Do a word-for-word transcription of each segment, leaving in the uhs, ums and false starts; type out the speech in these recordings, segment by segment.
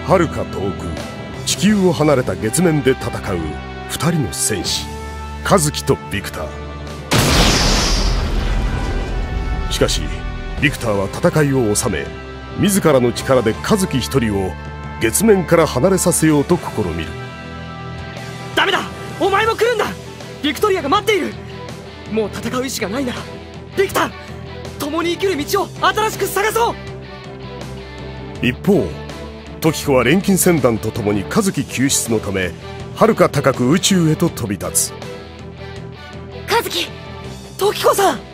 遥か遠く地球を離れた月面で戦う二人の戦士、カズキとビクター。しかしビクターは戦いを収め、自らの力でカズキ一人を月面から離れさせようと試みる。 ダメだ、お前も来るんだ。ビクトリアが待っている。もう戦う意志がないならビクター、共に生きる道を新しく探そう。 一方、トキコは錬金船団と共にカズキ救出のため遥か高く宇宙へと飛び立つ。 カズキ、 トキコさん、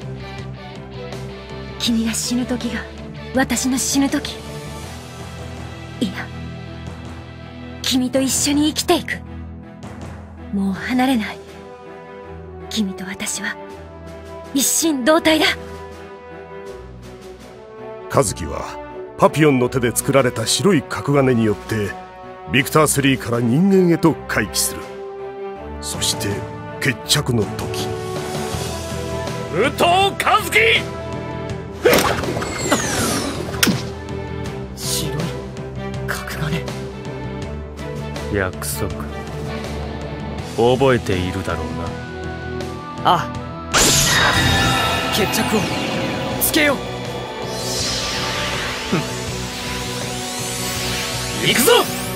君が死ぬ時が私の死ぬ時。いや、君と一緒に生きていく。もう離れない。君と私は一心同体だ。 カズキはパピヨンの手で作られた白い角金によってビクタースリーから人間へと回帰する。そして決着の時、 武藤カズキ白い角金。 約束覚えているだろうな。 ああ、決着をつけよう。行くぞ。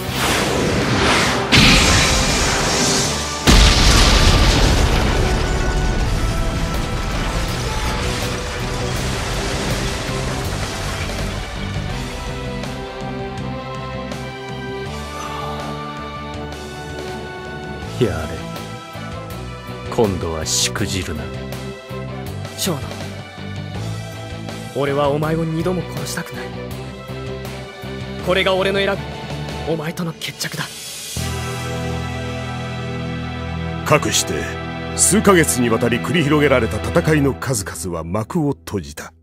やれ、今度はしくじるな。 ショーノ、俺はお前を二度も殺したくない。これが俺の選ぶお前との決着だ。 かくして数ヶ月にわたり繰り広げられた戦いの数々は幕を閉じた。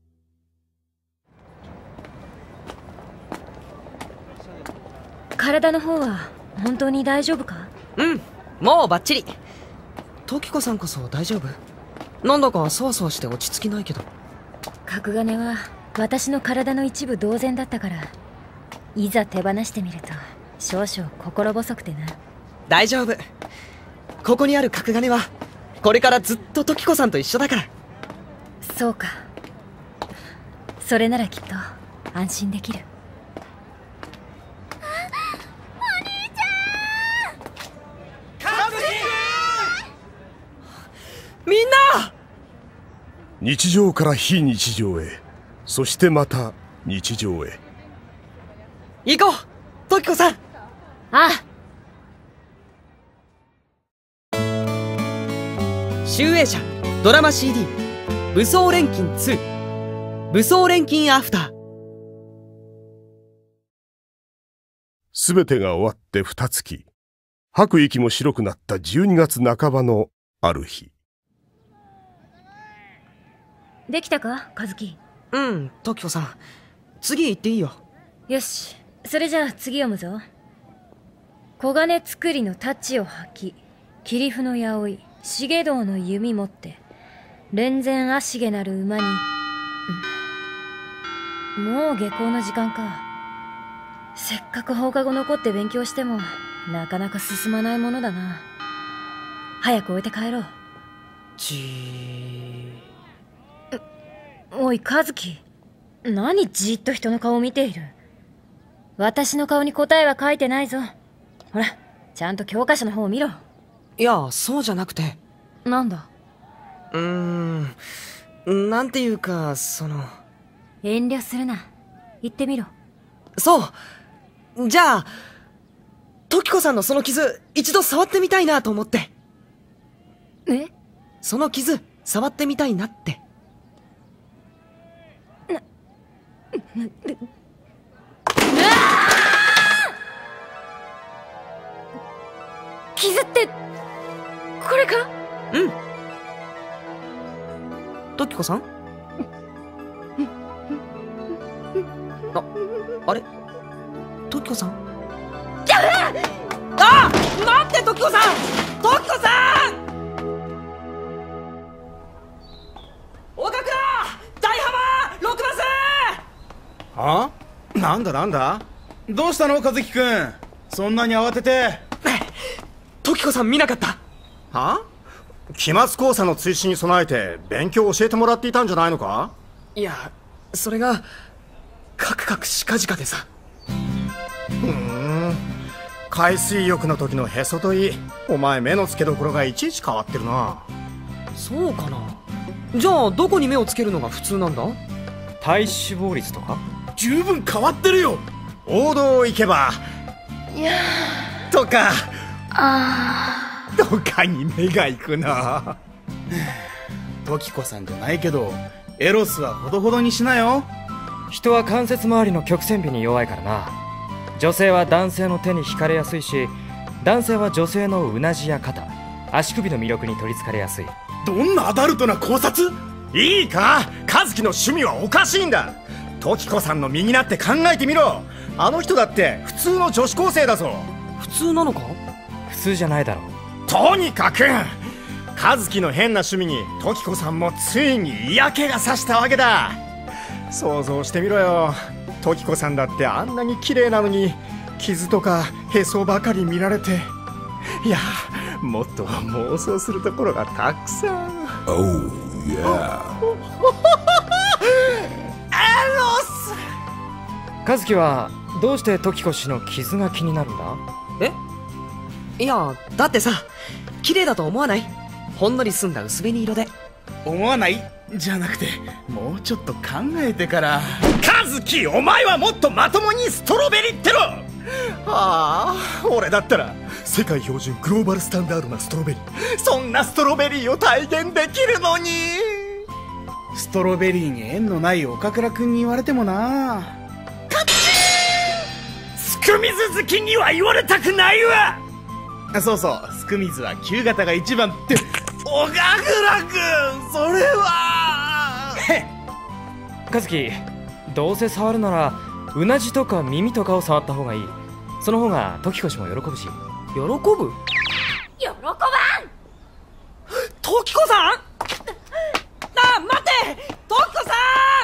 体の方は本当に大丈夫か？ うん、もうバッチリ。トキコさんこそ大丈夫？なんだかそわそわして落ち着きないけど。 角金は私の体の一部同然だったから、いざ手放してみると少々心細くてな。 大丈夫、ここにある角金はこれからずっとトキコさんと一緒だから。 そうか、それならきっと安心できる。 みんな！ 日常から非日常へ、そしてまた日常へ。 行こう、トキコさん。 ああ。集英社ドラマ シーディー 武装錬金ツー武装錬金アフター。 すべてが終わって二月、吐く息も白くなったじゅうにがつなかばのある日。 できたか、カズキ？ うん、トキコさん、次行っていいよ。 よし、それじゃあ次読むぞ。黄金作りの太刀を履き、切符の矢追い、重道の弓持って、連前足毛なる馬に、うん、もう下校の時間か。せっかく放課後残って勉強してもなかなか進まないものだな。早く置いて帰ろう。 じー。 おいカズキ、何じっと人の顔を見ている。私の顔に答えは書いてないぞ。ほら、ちゃんと教科書の方を見ろ。 いや、そうじゃなくて。 なんだ？ うーん、なんていうか、その。 遠慮するな、言ってみろ。 そう、じゃあトキコさんのその傷一度触ってみたいなと思って。 え？ その傷触ってみたいなって。な、な、 傷ってこれか？ うん。トキコさん？あ、あれ？トキコさん？あ！待って、トキコさん！トキコさん！岡倉！大浜！ろくマス！ あ？なんだなんだ？ どうしたの和樹くん、そんなに慌てて。 時子さん見なかった？ は？期末考査の追試に備えて勉強を教えてもらっていたんじゃないのか？ いや、それがカクカクしかじかでさ。 ふーん、海水浴の時のへそといい、お前目の付けどころがいちいち変わってるな。 そうかな。じゃあどこに目をつけるのが普通なんだ？ 体脂肪率とか？ 十分変わってるよ。 王道を行けばいやとかあとかに目が行くな。 時子さんじゃないけどエロスはほどほどにしなよ。 人は関節周りの曲線美に弱いからな。女性は男性の手に惹かれやすいし、男性は女性のうなじや肩、足首の魅力に取りつかれやすい。 どんなアダルトな考察？ いいか、和樹の趣味はおかしいんだ。時子さんの身になって考えてみろ。あの人だって普通の女子高生だぞ。 普通なのか？ 普通じゃないだろう。 とにかく和樹の変な趣味に時子さんもついに嫌気がさしたわけだ。想像してみろよ。時子さんだってあんなに綺麗なのに傷とかへそばかり見られて、いやもっと妄想するところがたくさん。 Oh yeah エロス。 和樹はどうして時子氏の傷が気になるんだ？ え？いや、だってさ、綺麗だと思わない？ほんのり澄んだ薄紅色で。 思わないじゃなくて、もうちょっと考えてから。 和樹、お前はもっとまともにストロベリってろ。ああ、俺だったら世界標準グローバルスタンダードなストロベリー、そんなストロベリーを体現できるのに。 ストロベリーに縁のない岡倉くんに言われてもな。 スクミズ好きには言われたくないわ。 そうそう、スクミズは旧型が一番って。岡倉くん、それは。 和樹、どうせ触るならうなじとか耳とかを触った方がいい。その方が時子氏も喜ぶし。 喜ぶ？ 喜ばん。 時子さん？あ、待って！時子さん！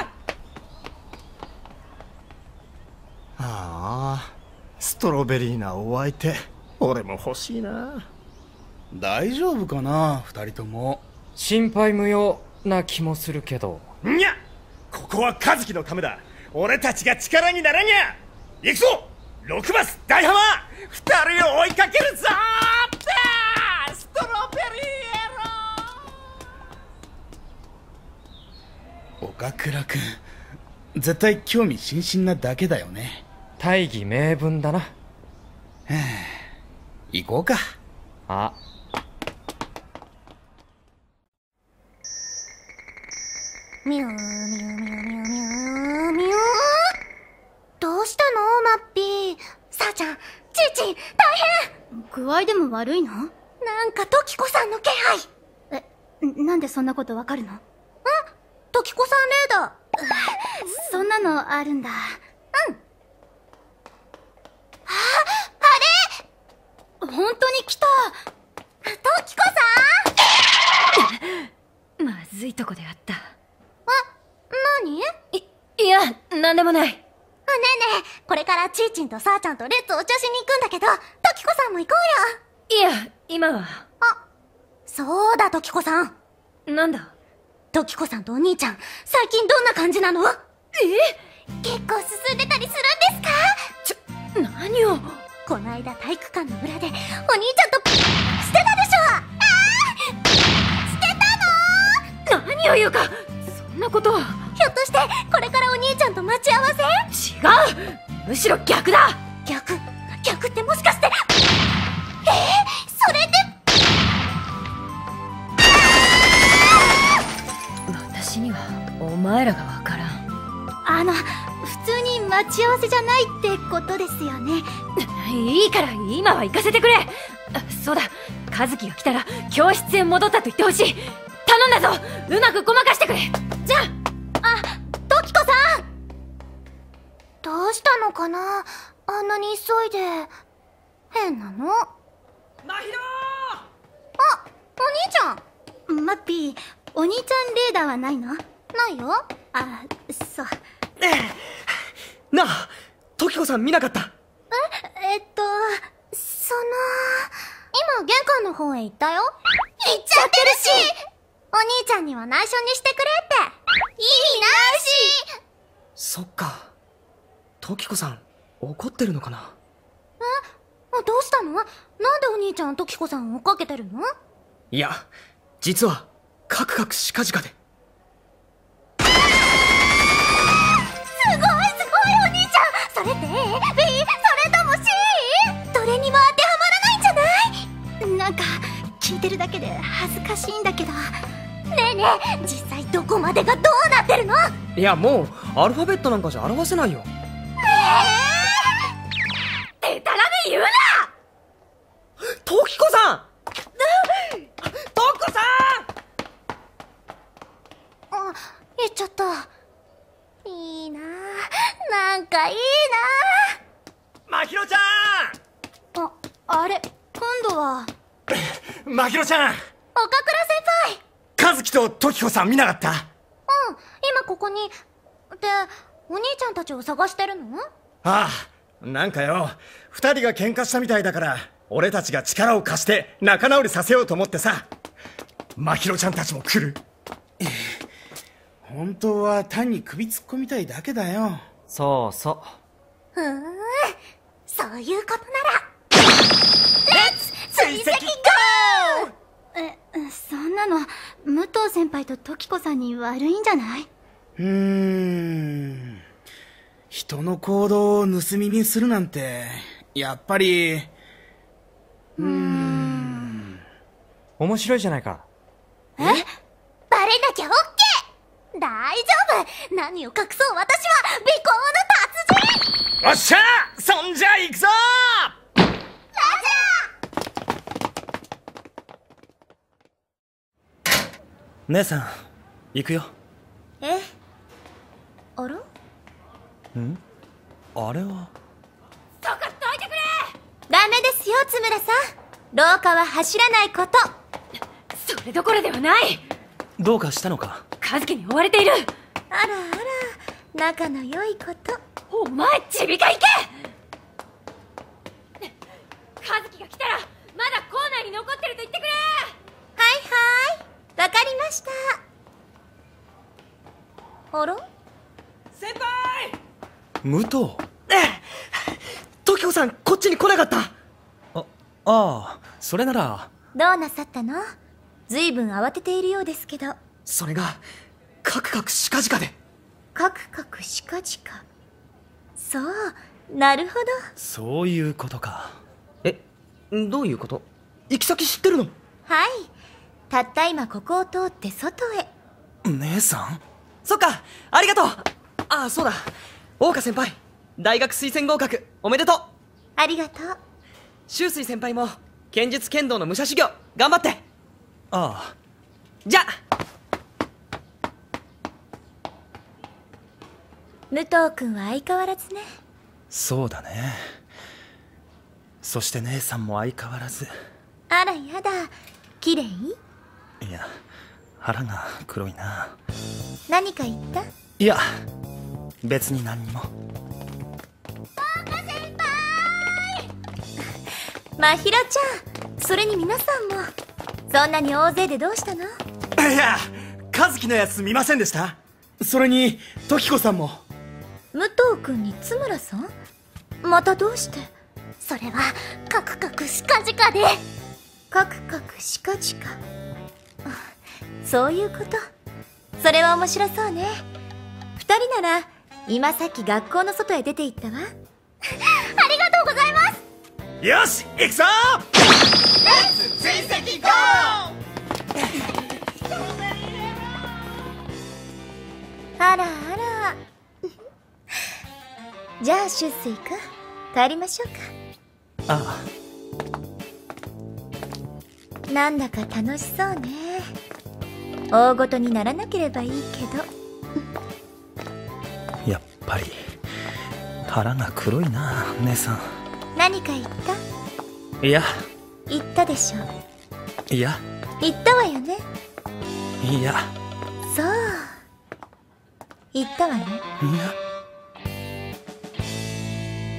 ああ、ストロベリーなお相手、俺も欲しいな。 大丈夫かな、二人とも。 心配無用な気もするけど。 にゃ、ここは和樹のためだ。俺たちが力にならにゃ。行くぞ、ろくバス大浜、二人を追いかけるぞー。ストロベリーエロ。 岡倉くん、絶対興味津々なだけだよね。 大義名分だな。 行こうか。 あ、 ミューミューミューミューミューミュー。どうしたのマッピー。さあちゃん、ちーちん、大変。具合でも悪いの？なんか時子さんの気配。え、なんでそんなことわかるの？ん？時子さんレーダー。そんなのあるんだ。うん。あ、あれ？本当に来た。時子さん。 まずいとこであった。 何？い、 いや、なんでもない。 ねえねえ、これからちーちんとさーちゃんとレッツお茶しに行くんだけど、時子さんも行こうよ。 いや、今は。 あ、そうだ時子さん。 なんだ？ 時子さんとお兄ちゃん、最近どんな感じなの？ え？ 結構進んでたりするんですか？ ちょ、何を？ こないだ体育館の裏でお兄ちゃんとしてたでしょ。あー、してたの？ 何を言うか。そんなことは。 ひょっとしてこれからお兄ちゃんと待ち合わせ？ 違う、むしろ逆だ。 逆？逆ってもしかして。えー、それで。 私にはお前らがわからん。 あの、普通に待ち合わせじゃないってことですよね。 いいから今は行かせてくれ。あ、そうだ、和樹が来たら教室へ戻ったと言ってほしい。頼んだぞ、うまくごまかしてくれ。じゃあ。 あ、時子さん。どうしたのかな、あんなに急いで。変なの。 真宙！ あ、お兄ちゃん。マッピー、お兄ちゃんレーダーはないの？ないよ。あ、そう。 なあ、時時子さん見なかった？ え、えっと、その、今玄関の方へ行ったよ。行っちゃってるし、お兄ちゃんには内緒にしてくれって。意味ないし。 そっか。時子さん、怒ってるのかな？ え、どうしたの？なんでお兄ちゃん時子さんを追っかけてるの？ いや、実は、カクカクしかじかで。 すごいすごいお兄ちゃん。それって A、B、それとも C？ どれにも当てはまらないんじゃない？なんか聞いてるだけで恥ずかしいんだけど。ねえねえ、実際どこまでがどうなってるの？ いや、もうアルファベットなんかじゃ表せないよ。 えー、でたらめ言うな！ 時子さん時子さん！ あ、言っちゃった。いいなぁ、なんかいいまひろちゃなぁ。あ、あれ、今度は。 んまひろちゃん、 岡倉先輩！ 和樹と時子さん見なかった？ うん、今ここに。で、お兄ちゃんたちを探してるの？ ああ、なんかよ、二人が喧嘩したみたいだから俺たちが力を貸して仲直りさせようと思ってさ。まひろちゃんたちも来る？ 本当は単に首突っ込みたいだけだよ。 そうそふーん、そういうことならレッツ追跡ゴー！え、そんなの武藤先輩と時子さんに悪いんじゃない？ うーん、人の行動を盗み見するなんてやっぱりうーん面白いじゃないか。 え？バレなきゃオッケー！大丈夫！何を隠そう、私は尾行の達人！ おっしゃー、そんじゃ行くぞー！ ラジャー！ 姉さん行くよ。 え？あら？ ん？あれはそこどいてくれ！ダメですよ、津村さん。廊下は走らないこと。それどころではない。 どうかしたのか？ 和樹に追われている。あらあら、仲の良いこと。お前、ちびか行け！和樹が来たらまだ校内に残ってると言ってくれ！はいはい、わかりました。あら？ 先輩！ 武藤。 時子さん、こっちに来なかった。 あ、ああ、それなら。 どうなさったの？ずいぶん慌てているようですけど。 それが、カクカクしかじかで。 カクカクしかじか。そう、なるほど。 そういうことか。 え、どういうこと？行き先知ってるの？ はい。たった今ここを通って外へ。 姉さん？ そっか、ありがとう。ああ、そうだ。大岡先輩、大学推薦合格おめでとう。 ありがとう。 秋水先輩も剣術剣道の武者修行頑張って。 ああ。 じゃあ。 武藤君は相変わらずね。 そうだね。そして姉さんも相変わらず。 あらやだ、綺麗？ いや、腹が黒いな。 何か言った？ いや、別に何にも。 まひろちゃん、それに皆さんも。そんなに大勢でどうしたの？ いや、和樹のやつ見ませんでした？ それに時子さんも。 武藤君に津村さん？またどうして？それはカクカクしかじかで。カクカクしかじか。そういうこと。それは面白そうね。二人なら今さっき学校の外へ出て行ったわ。ありがとうございます。 よし、行くぞー！レッツ追跡ゴー！ あらあら。じゃあ秋水君、帰りましょうか。 ああ。なんだか楽しそうね。大ごとにならなければいいけど。 やっぱり腹が黒いな、姉さん。 何か言った？ いや。 言ったでしょ。 いや。 言ったわよね。 いや。 そう。言ったわね。 いや。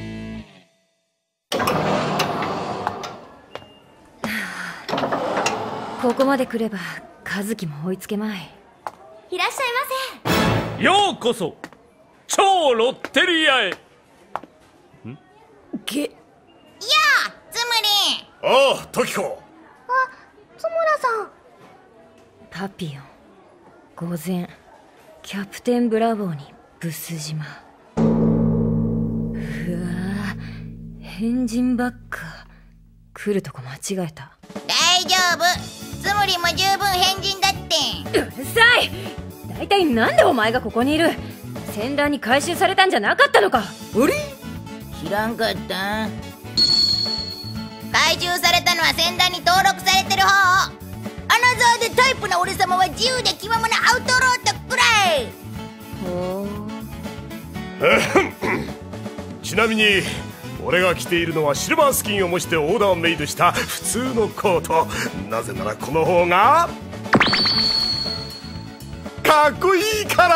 ここまで来れば和樹も追いつけまい。 いらっしゃいませ。 ようこそ超ロッテリアへ。 げやあ、つむり。 ああ、トキコ。 あ、つむらさん。 パピヨン、午前、キャプテンブラボーにブス島。うわぁ、変人ばっか。来るとこ間違えた。 大丈夫、つむりも十分変人だって。 うるさい。大体なんでお前がここにいる？船団に回収されたんじゃなかったのか？ うり？ 知らんかった。回収されたのは船団に登録されてる方。アナザーでタイプな俺様は自由で気ままなアウトローとくらい。 ほうちなみに俺が着ているのはシルバースキンを模してオーダーメイドした普通のコート。なぜならこの方がかっこいいから。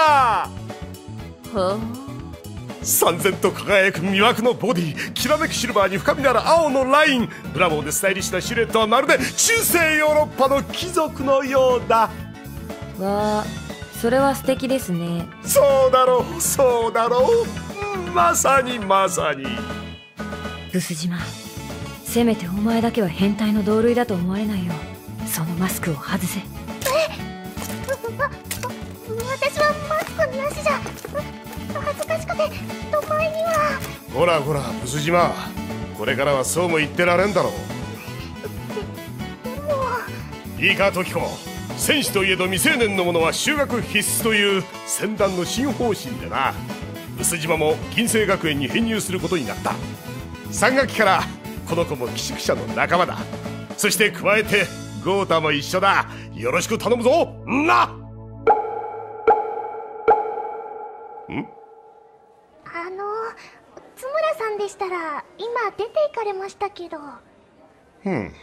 ほう。 燦然と輝く魅惑のボディ、きらめくシルバーに深みのある青のライン、ブラボーでスタイリッシュなシルエットはまるで中世ヨーロッパの貴族のようだ。 わあ、それは素敵ですね。 そうだろう、そうだろう、うん、まさにまさに。 ブス島、せめてお前だけは変態の同類だと思われないようそのマスクを外せ。 えわ私はマスクなしじゃ恥ずかしくて都会には。 ほらほらブス島、これからはそうも言ってられんだろう。 でもいいかトキコ、戦士といえど未成年の者は修学必須という船団の新方針でな。ブス島も銀星学園に編入することになった。さん学期からこの子も寄宿舎の仲間だ。そして加えてゴータも一緒だ。よろしく頼むぞな。んあの津村さんでしたら今出て行かれましたけど。 うん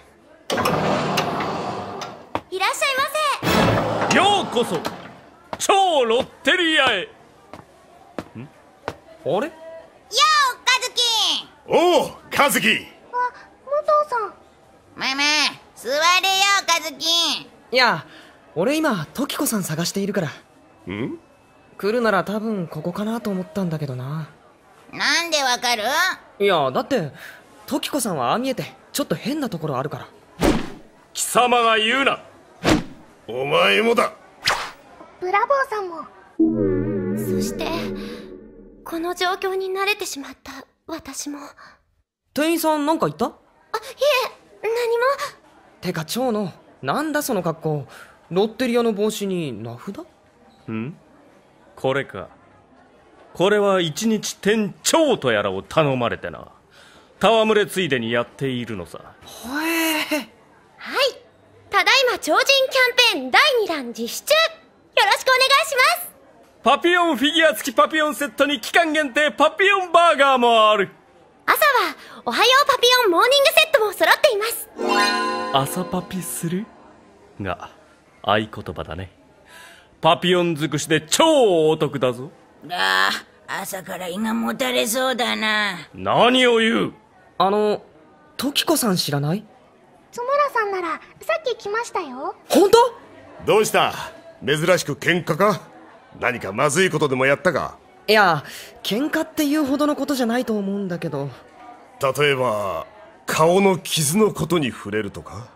いらっしゃいませ。 ようこそ超ロッテリアへ。んあれ？ よう和樹。 おう和樹。 あ、武藤さん。まあまあ座れよ和樹。 いや、俺今トキコさん探しているから。 ん？ 来るなら多分ここかなと思ったんだけどな。 なんでわかる？ いや、だってトキコさんはああ見えてちょっと変なところあるから。 貴様が言うな。 お前もだ。 ブラボーさんも。そしてこの状況に慣れてしまった私も。 店員さんなんか言った？あ、いえ、何も。 てか蝶野、なんだその格好。ロッテリアの帽子に名札？ ん？これか。これは一日店長とやらを頼まれてな、戯れついでにやっているのさ。 ほえー。 はい、ただいま超人キャンペーンだいにだん実施中。よろしくお願いします。 パピヨンフィギュア付きパピヨンセットに期間限定パピヨンバーガーもある。 朝はおはようパピヨンモーニングセットも揃っています。 朝パピするが合言葉だね。パピヨン尽くしで超お得だぞ。 ああ、朝から胃がもたれそうだな。 何を言う。 あのトキコさん知らない？ 津村さんならさっき来ましたよ。 本当？ どうした？珍しく喧嘩か？何かまずいことでもやったか？ いや、喧嘩っていうほどのことじゃないと思うんだけど。 例えば顔の傷のことに触れるとか？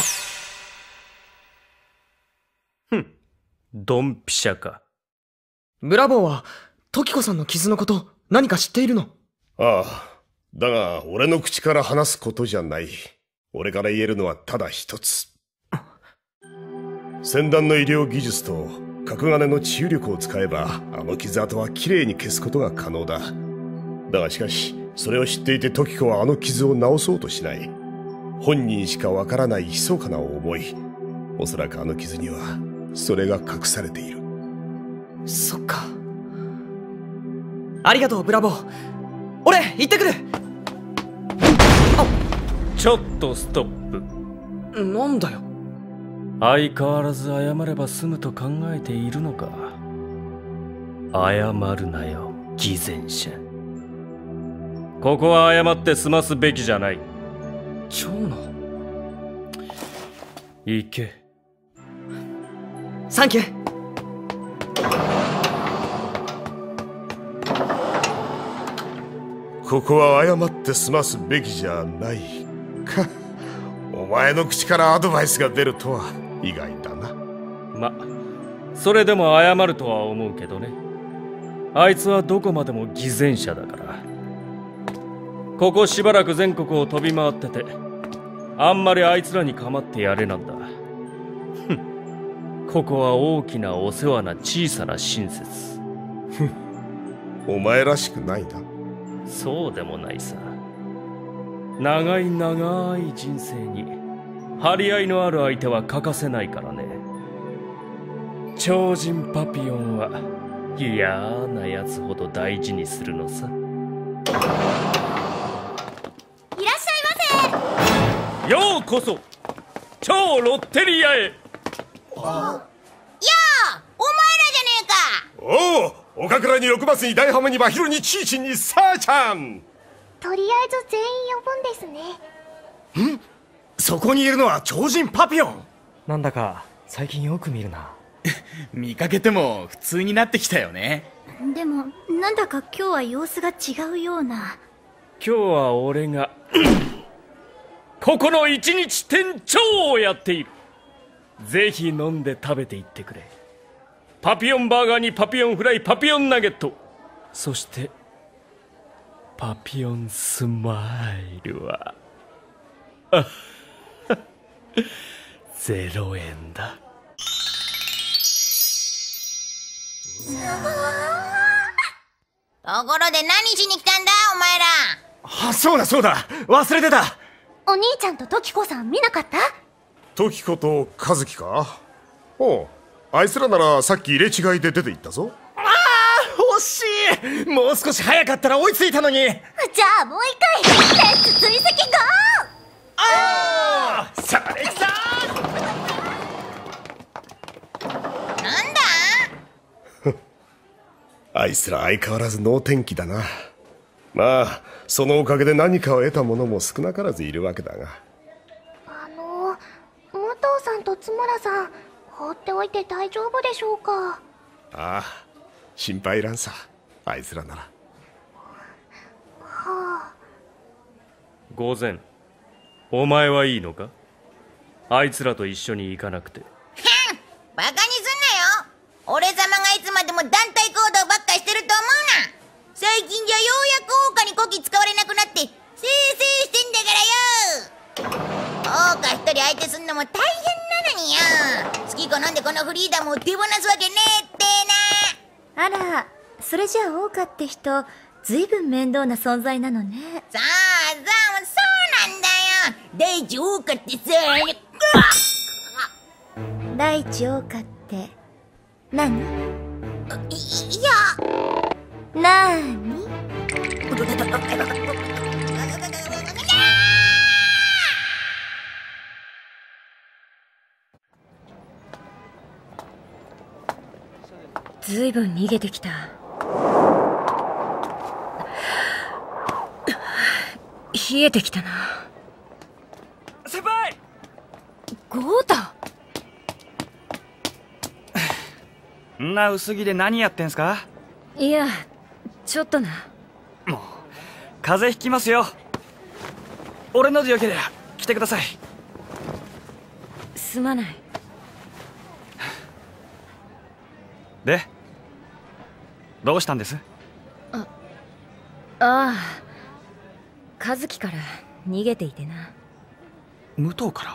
ふん、ドンピシャか。 ブラボーはトキコさんの傷のこと何か知っているの？ ああ、だが俺の口から話すことじゃない。俺から言えるのはただ一つ。先端の医療技術と角金の治癒力を使えばあの傷跡はきれいに消すことが可能だ。だがしかしそれを知っていてトキコはあの傷を治そうとしない。本人しかわからない密かな思い。おそらくあの傷にはそれが隠されている。 そっか。ありがとうブラボー。俺行ってくる。 ちょっとストップ。なんだよ。 相変わらず謝れば済むと考えているのか。謝るなよ偽善者。ここは謝って済ますべきじゃない。 蝶野。 行け。 サンキュー。 ここは謝って済ますべきじゃないか。お前の口からアドバイスが出るとは意外だな。 ま、それでも謝るとは思うけどね。あいつはどこまでも偽善者だから。ここしばらく全国を飛び回ってて、あんまりあいつらに構ってやれなんだ。ふん、ここは大きなお世話な小さな親切。 ふん、お前らしくないな。 そうでもないさ。長い長い人生に張り合いのある相手は欠かせないからね。超人パピヨンは嫌なやつほど大事にするのさ。 いらっしゃいませ。 ようこそ超ロッテリアへ。 やあ、お前らじゃねえか。 おお、岡倉に六マスに大浜に真昼にチーチンにサーちゃん。 とりあえず全員呼ぶんですね。 ん？そこにいるのは超人パピヨン。 なんだか最近よく見るな。 見かけても普通になってきたよね。 でもなんだか今日は様子が違うような。 今日は俺がここの一日店長をやっている。ぜひ飲んで食べていってくれ。パピヨンバーガーにパピヨンフライ、パピヨンナゲット、そしてパピヨンスマイルはあゼロえんだ。 ところで何しに来たんだお前ら。 あ、そうだそうだ、忘れてた。 お兄ちゃんとトキコさん見なかった？ トキコとカズキか。おう、あいつらならさっき入れ違いで出て行ったぞ。 ああ、惜しい。もう少し早かったら追いついたのに。 じゃあもう一回レッツ追跡ゴー。 ああ、それきた。 なんだあいつら相変わらず能天気だな。まあそのおかげで何かを得た者も少なからずいるわけだが。 あの武藤さんと津村さん、放っておいて大丈夫でしょうか？ ああ、心配いらんさ、あいつらなら。 はあ。 午前、お前はいいのか？あいつらと一緒に行かなくて。 バカにすんなよ。俺様がいつまでも団体行動ばっかしてると思うな。最近じゃようやく桜花にこき使われなくなってせいせいしてんだからよ。桜花一人相手すんのも大変なのによ。好き好んでこのフリーダムを手放すわけねえってな。 あら、それじゃあ桜花って人ずいぶん面倒な存在なのね。 さあさあ、そうなんだよ。第一桜花ってさ、 第一桜花って何？ い、いやなーに？ ずいぶん逃げてきた。冷えてきたな。 先輩！ 豪太！ んな薄着で何やってんすか？ いや、ちょっとな。 もう風邪ひきますよ。俺のでよければ来てください。 すまない。 でどうしたんです？ あああ、和樹から逃げていてな。 武藤から？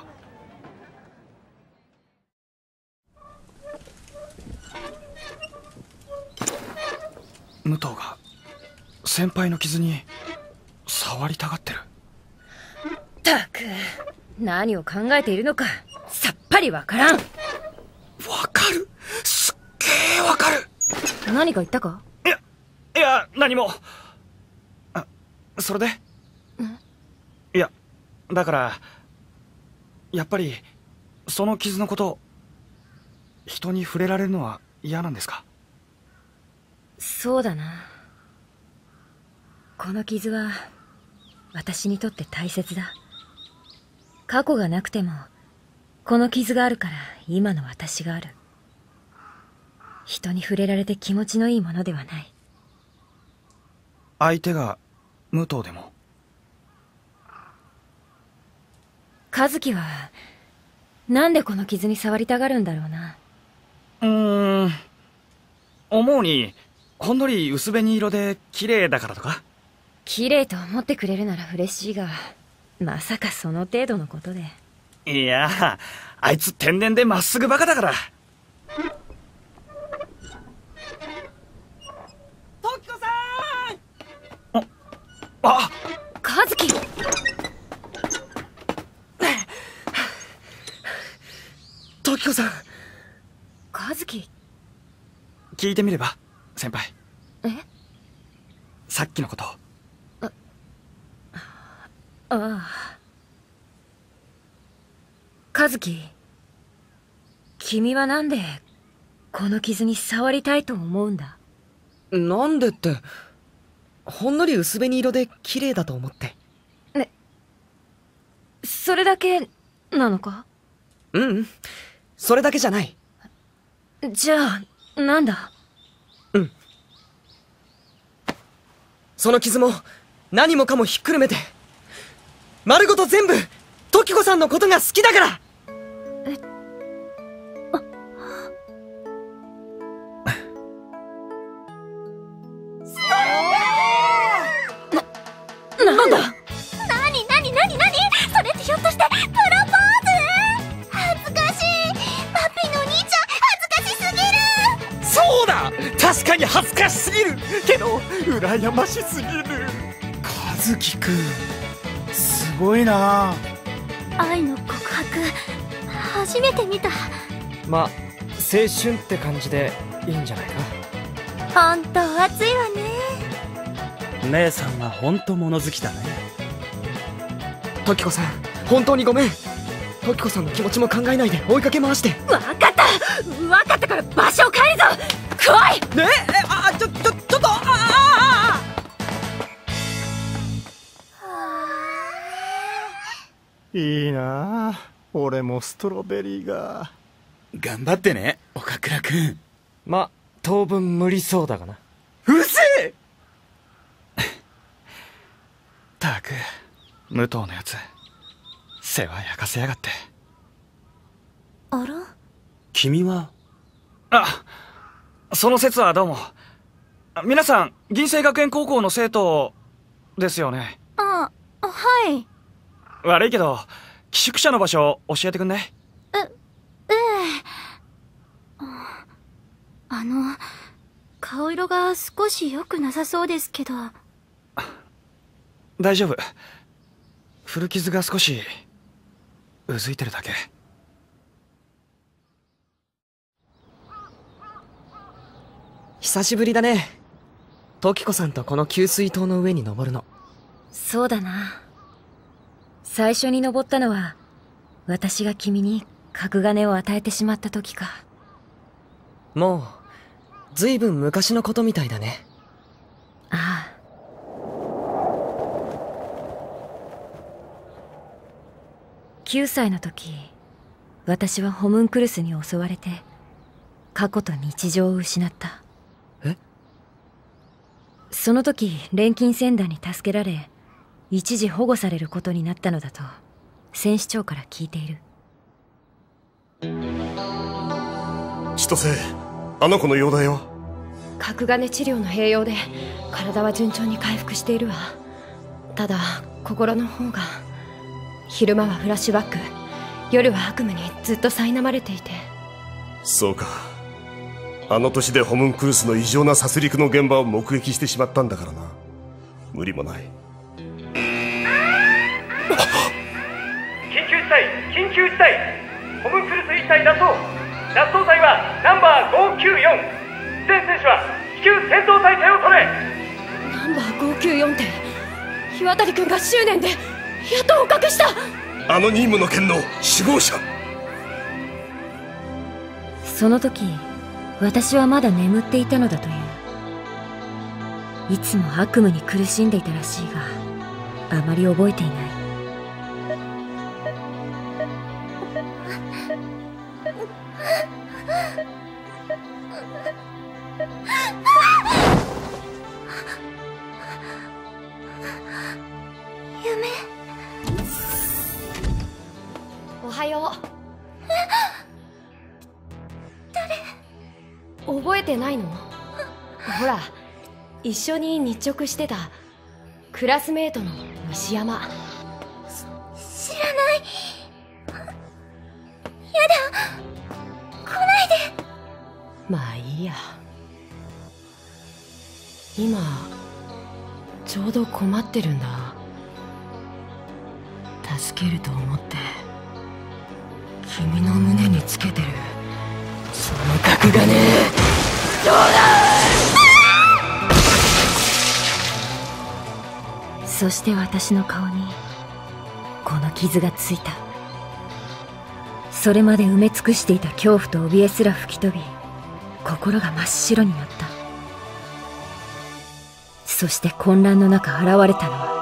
武藤が先輩の傷に触りたがってる。 ったく、何を考えているのかさっぱりわからん。 わかる、すっげーわかる。 何か言ったか？ いやいや何も。あ、それで？いやだからやっぱりその傷のこと人に触れられるのは嫌なんですか？ そうだな。この傷は私にとって大切だ。過去がなくてもこの傷があるから今の私がある。 人に触れられて気持ちのいいものではない。 相手が武藤でも？ 和樹はなんでこの傷に触りたがるんだろうな。 うーん思うにほんのり薄紅色で綺麗だからとか？ 綺麗と思ってくれるなら嬉しいが、まさかその程度のことで。 いやあいつ天然でまっすぐバカだから。 トキコさん。ああ和樹。 トキコさん。 和樹。 聞いてみれば先輩。 え？ さっきのこと。 あああ。和樹、君はなんでこの傷に触りたいと思うんだ？ なんでって、ほんのり薄紅色で綺麗だと思って。 ね、それだけなのか？ ううん、それだけじゃない。 じゃあなんだ？ うん、その傷も何もかもひっくるめて丸ごと全部トキコさんのことが好きだから。 えあな、なんだ？ なになになになに？それってひょっとしてプロポーズ？恥ずかしい。パピの兄ちゃん恥ずかしすぎる。 そうだ、確かに恥ずかしすぎるけど羨ましすぎる。 和樹くんすごいな。 愛の告白初めて見た。 まあ青春って感じでいいんじゃないか。ほんと熱いわね。 姉さんはほんと物好きだね。 トキコさん、本当にごめん。トキコさんの気持ちも考えないで追いかけ回して。 わかったわかったから場所を変えるぞ。来い。 ねえ、ああ、ちょちょちょっと、ああいいなあ、俺もストロベリーが。 頑張ってね岡倉くん。 ま、当分無理そうだがな。 うるせえたく武藤のやつ世話焼かせやがって。 あら？ 君は？あ、その説はどうも。皆さん銀星学園高校の生徒ですよね？ あ、はい。 悪いけど寄宿舎の場所教えてくんない？ え、ええ。あの顔色が少し良くなさそうですけど。 大丈夫。古傷が少しうずいてるだけ。 久しぶりだね。トキコさんとこの給水塔の上に登るの。 そうだな。最初に登ったのは私が君に角金を与えてしまった時か。 もうずいぶん昔のことみたいだね。 ああ。きゅうさいの時、私はホムンクルスに襲われて過去と日常を失った。 え？ その時錬金船団に助けられ一時保護されることになったのだと戦士長から聞いている。 千歳、あの子の容体は？ 角金治療の併用で体は順調に回復しているわ。ただ心の方が、昼間はフラッシュバック、夜は悪夢にずっと苛まれていて。 そうか、あの年でホムンクルスの異常な殺戮の現場を目撃してしまったんだからな。無理もない。 緊急事態、緊急事態、ホムンクルス一体脱走。脱走隊はナンバーごーきゅうよん。全選手は至急戦闘態勢を取れ。 ナンバーごーきゅうよんって日渡君が執念でやっと捕獲した。 あの任務の件の首謀者。 その時私はまだ眠っていたのだという。いつも悪夢に苦しんでいたらしいが、あまり覚えていない。 よう。誰？覚えてないの？ほら、一緒に日直してたクラスメートの西山。 知らない。やだ、来ないで。 まあいいや。今ちょうど困ってるんだ。助けると思って君の胸につけてるその角がね。どうだ。 そして私の顔にこの傷がついた。それまで埋め尽くしていた恐怖と怯えすら吹き飛び、心が真っ白になった。そして混乱の中現れたのは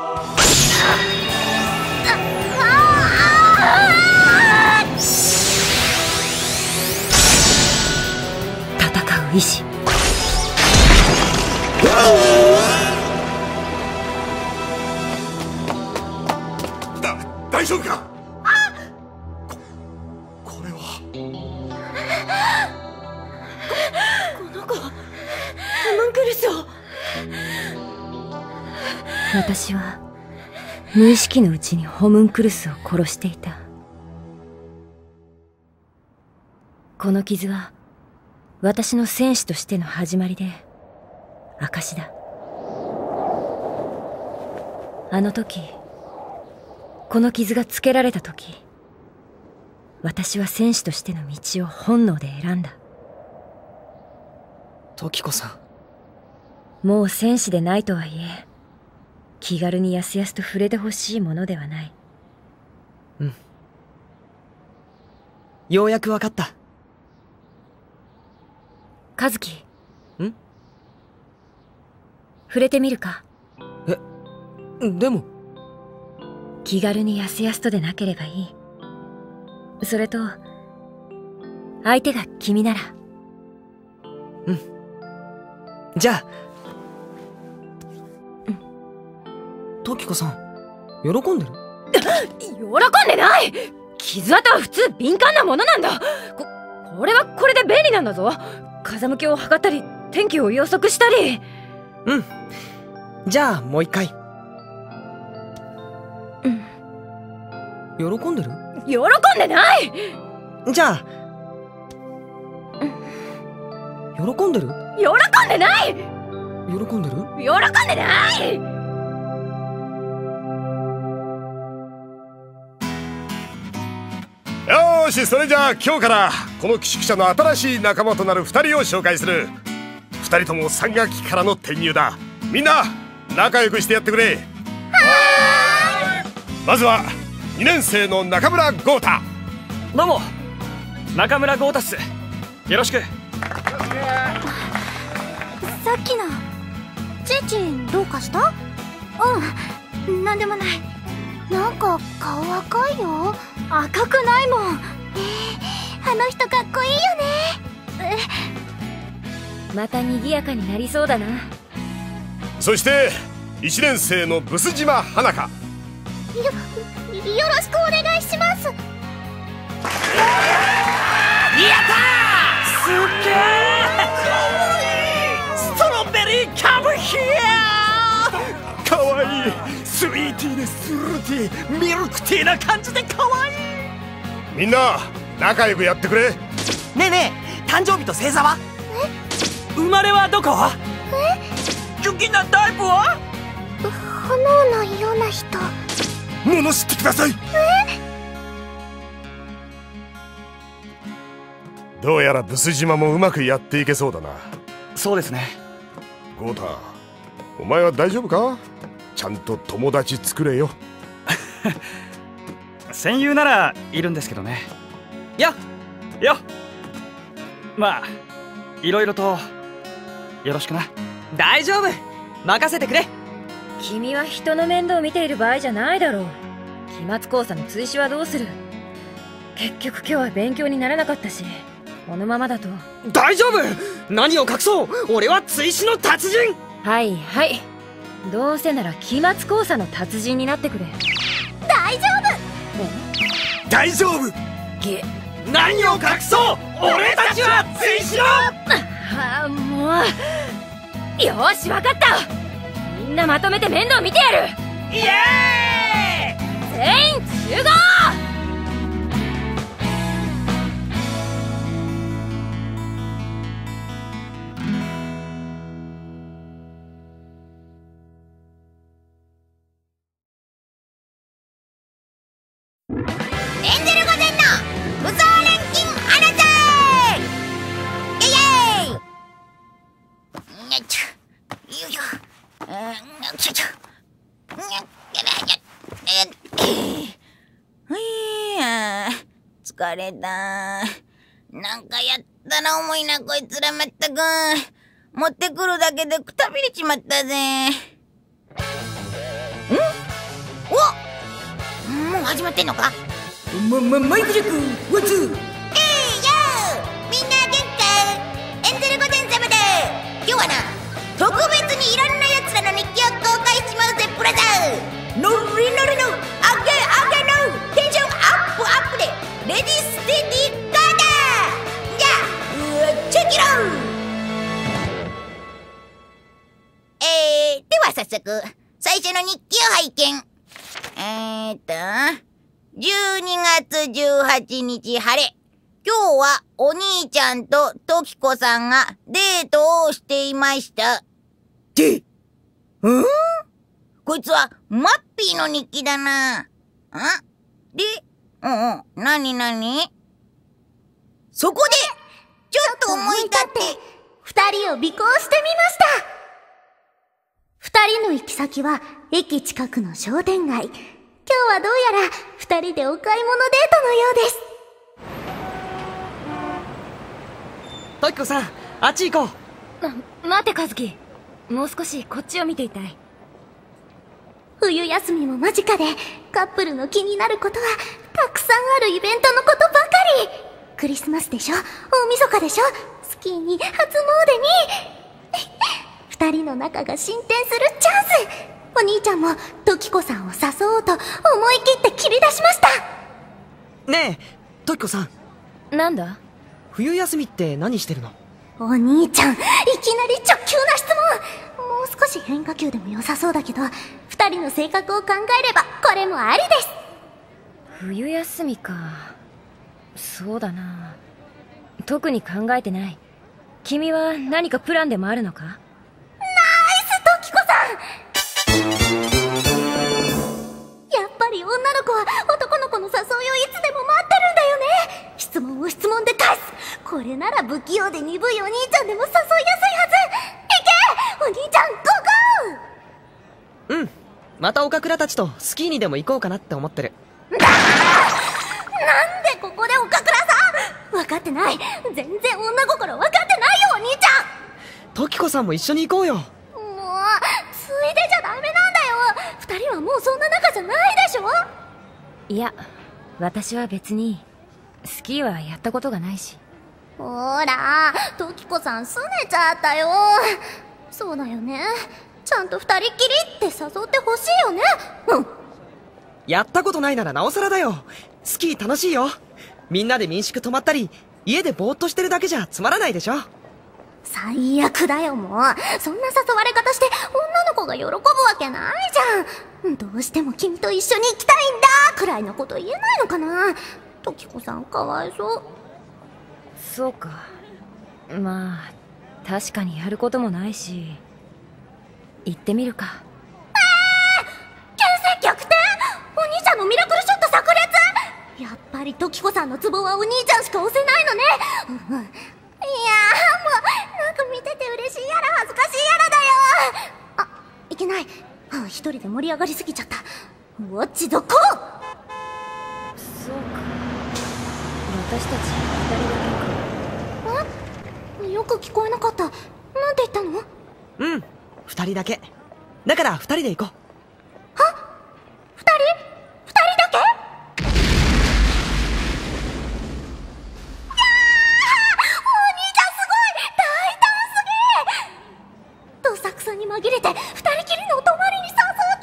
戦う意志。 だ大丈夫か。ここれはこの子ホムンクルスを。 私は無意識のうちにホムンクルスを殺していた。この傷は私の戦士としての始まりで証だ。あの時この傷がつけられた時、私は戦士としての道を本能で選んだ。 時子さん、もう戦士でないとはいえ気軽にやすやすと触れてほしいものではない。 うん、ようやくわかった。 和樹。 ん？ 触れてみるか？ え、でも気軽にやすやすとでなければいい。それと相手が君なら。 うん、じゃあ。時子さん、喜んでる？ 喜んでない。傷跡は普通敏感なものなんだ。こ、これはこれで便利なんだぞ。風向きを測ったり天気を予測したり。 うん、じゃあもう一回。 うん。 喜んでる？ 喜んでない。 じゃあ、うん、喜んでる？ 喜んでない。 喜んでる？ 喜んでない。 よーし、それじゃあ今日からこの寄宿舎の新しい仲間となるふたりを紹介する。ふたりともさん学期からの転入だ。みんな仲良くしてやってくれ。はーい。まずはにねん生の中村豪太。 どうも、中村豪太っす。よろしく。 さっきのちーちんどうかした？うん、なんでもない。なんか顔赤いよ。赤くないもん。えー、あの人かっこいいよね。 また賑やかになりそうだな。 そしていちねん生のブス島花香。よ、 よろしくお願いします。やったー！すっげー！ストロベリーカブヒアー！かわいい。スイーティーでスルーティー、ミルクティーな感じでかわいい。 みんな仲良くやってくれ。 ねえねえ、誕生日と星座は？ え？生まれはどこ？ え？ 好きなタイプは？ 炎のような人。 物知ってください。どうやらブス島もうまくやっていけそうだな。 そうですね。 豪太、お前は大丈夫か？ちゃんと友達作れよ。 戦友ならいるんですけどね。よっよっ。まあいろいろとよろしくな。 大丈夫、任せてくれ。 君は人の面倒を見ている場合じゃないだろう。期末考査の追試はどうする？結局今日は勉強にならなかったし、このままだと。 大丈夫、何を隠そう、俺は追試の達人。 はいはい、どうせなら期末考査の達人になってくれ。 大丈夫。 大丈夫、 げ。 何を隠そう、俺たちは追しろ。 ああ、もう。よーし、わかった。みんなまとめて面倒見てやる。 イエーイ。 全員集合。 エンジェル御前の武装錬金放て。イエイイエイ。よいしょよいしょ。うん、よいしょ。疲れた。なんかやったな重いなこいつらまったく。持ってくるだけでくたびれちまったぜ。ん？お！もう始まってんのか？ ま、ま、マイクジャック、ワンツー。 えいよー！みんな元気か？エンゼル御前様だ。今日はな、特別にいろんな奴らの日記を公開しまうぜブラザー。ノリノリのアゲアゲのテンションアップアップでレディステディガーだ。じゃあチェキロー。えー、では早速最初の日記を拝見。えーっとじゅうにがつじゅうはちにち晴れ。今日はお兄ちゃんとトキコさんがデートをしていました。で、うん？こいつはマッピーの日記だな。ん？で、うんうん、なになに？そこで、ちょっと思い立って、 二人を尾行してみました。二人の行き先は駅近くの商店街。今日はどうやら二人でお買い物デートのようです。 トキコさん、あっち行こう。待て、カズキ。もう少しこっちを見ていたい。 冬休みも間近で、カップルの気になることはたくさんあるイベントのことばかり。クリスマスでしょ、大晦日でしょ、スキーに、初詣に。二人の仲が進展するチャンス。お兄ちゃんもトキコさんを誘おうと思い切って切り出しました。 ねえ、トキコさん。 なんだ？ 冬休みって何してるの？ お兄ちゃん、いきなり直球な質問。もう少し変化球でも良さそうだけど、二人の性格を考えればこれもありです。 冬休みか。そうだな。特に考えてない。君は何かプランでもあるのか？ ナイストキコさん。やっぱり女の子は男の子の誘いをいつでも待ってるんだよね。質問を質問で返す。これなら不器用で鈍いお兄ちゃんでも誘いやすいはず。いけお兄ちゃん、ゴーゴー。 うん、また岡倉たちとスキーにでも行こうかなって思ってる。 だー、なんでここで岡倉さん。分かってない。全然女心分かってないよお兄ちゃん。 トキコさんも一緒に行こうよ。 もうついでじゃダメなんだよ。二人はもうそんな仲じゃないでしょ。 いや、私は別にスキーはやったことがないし。 ほら、トキコさん拗ねちゃったよ。そうだよね、ちゃんと二人きりって誘ってほしいよね。うん、 やったことないならなおさらだよ。スキー楽しいよ。みんなで民宿泊まったり、家でぼーっとしてるだけじゃつまらないでしょ。 最悪だよ。もうそんな誘われ方して女の子が喜ぶわけないじゃん。どうしても君と一緒に行きたいんだくらいのこと言えないのかな。トキコさんかわいそう。 そうか。まあ確かにやることもないし、行ってみるか。 えー、形勢逆転。お兄ちゃんのミラクルショット炸裂。やっぱりトキコさんのツボはお兄ちゃんしか押せないのね。うん、いやー、もうなんか見てて嬉しいやら恥ずかしいやらだよ。あ、いけない。あ、一人で盛り上がりすぎちゃった。ウォッチどこ。 そうか、私たち二人だけか。 よく聞こえなかった。なんて言ったの？ うん、二人だけ。だから二人で行こう。 は？二人？二人だけ？やー！お兄ちゃんすごい！大胆すぎ！どさくさに紛れて二人きりのお泊まりに誘っちゃ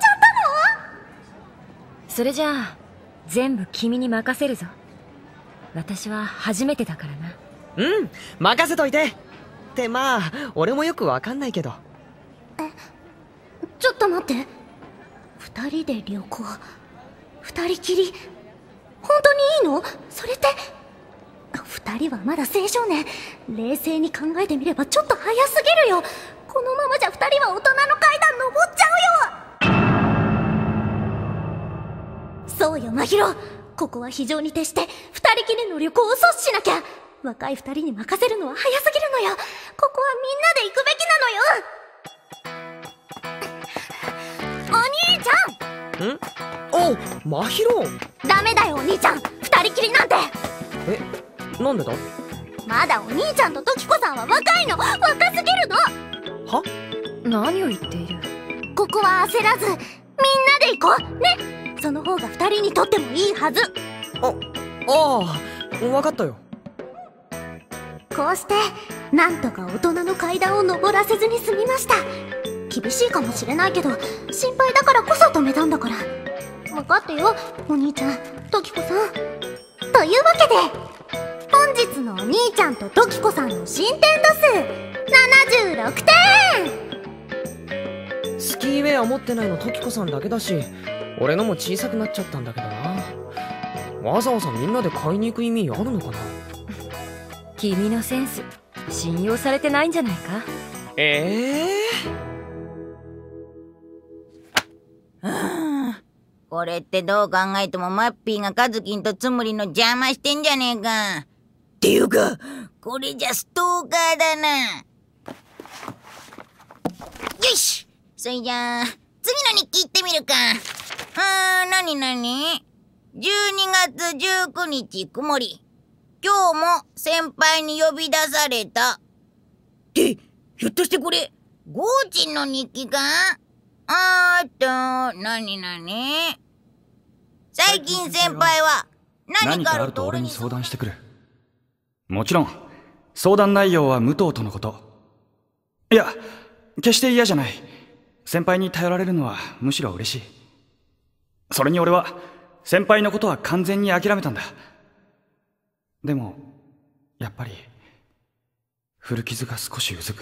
ったの？ それじゃあ全部君に任せるぞ。 私は初めてだからな。 うん、任せといて。ってまあ俺もよくわかんないけど。 え、ちょっと待って。二人で旅行、二人きり、本当にいいの？それって。二人はまだ青少年。冷静に考えてみればちょっと早すぎるよ。このままじゃ二人は大人の階段登っちゃうよ。そうよ、真宙。ここは非常に徹して二人きりの旅行を阻止しなきゃ。若い二人に任せるのは早すぎるのよ。ここはみんなで行くべきなのよ。お兄ちゃん。 ん？おう、真宙。 ダメだよお兄ちゃん、二人きりなんて。 え、なんでだ？ まだお兄ちゃんとトキコさんは若いの。若すぎるの。 は？ 何を言っている？ ここは焦らずみんなで行こうね。その方が二人にとってもいいはず。 あ、ああ、分かったよ。 こうしてなんとか大人の階段を登らせずに済みました。厳しいかもしれないけど心配だからこそ止めたんだから。分かってよお兄ちゃん、トキコさん。というわけで本日のお兄ちゃんとトキコさんの進展度数ななじゅうろくてん。 スキーウェア持ってないのトキコさんだけだし、俺のも小さくなっちゃったんだけどな。わざわざみんなで買いに行く意味あるのかな。 君のセンス信用されてないんじゃないか。 ええー、うん、これってどう考えてもマッピーがカズキンとツムリの邪魔してんじゃねえか。っていうかこれじゃストーカーだな。よし、それじゃあ次の日記行ってみるか。あー、なになにじゅうにがつじゅうくにち曇り。今日も先輩に呼び出された。って、ひょっとしてこれゴーチンの日記か。あーっと、なになに最近先輩は何かあると俺に相談してくる。 もちろん相談内容は武藤とのこと。いや、決して嫌じゃない。先輩に頼られるのはむしろ嬉しい。それに俺は先輩のことは完全に諦めたんだ。でもやっぱり古傷が少しうずく。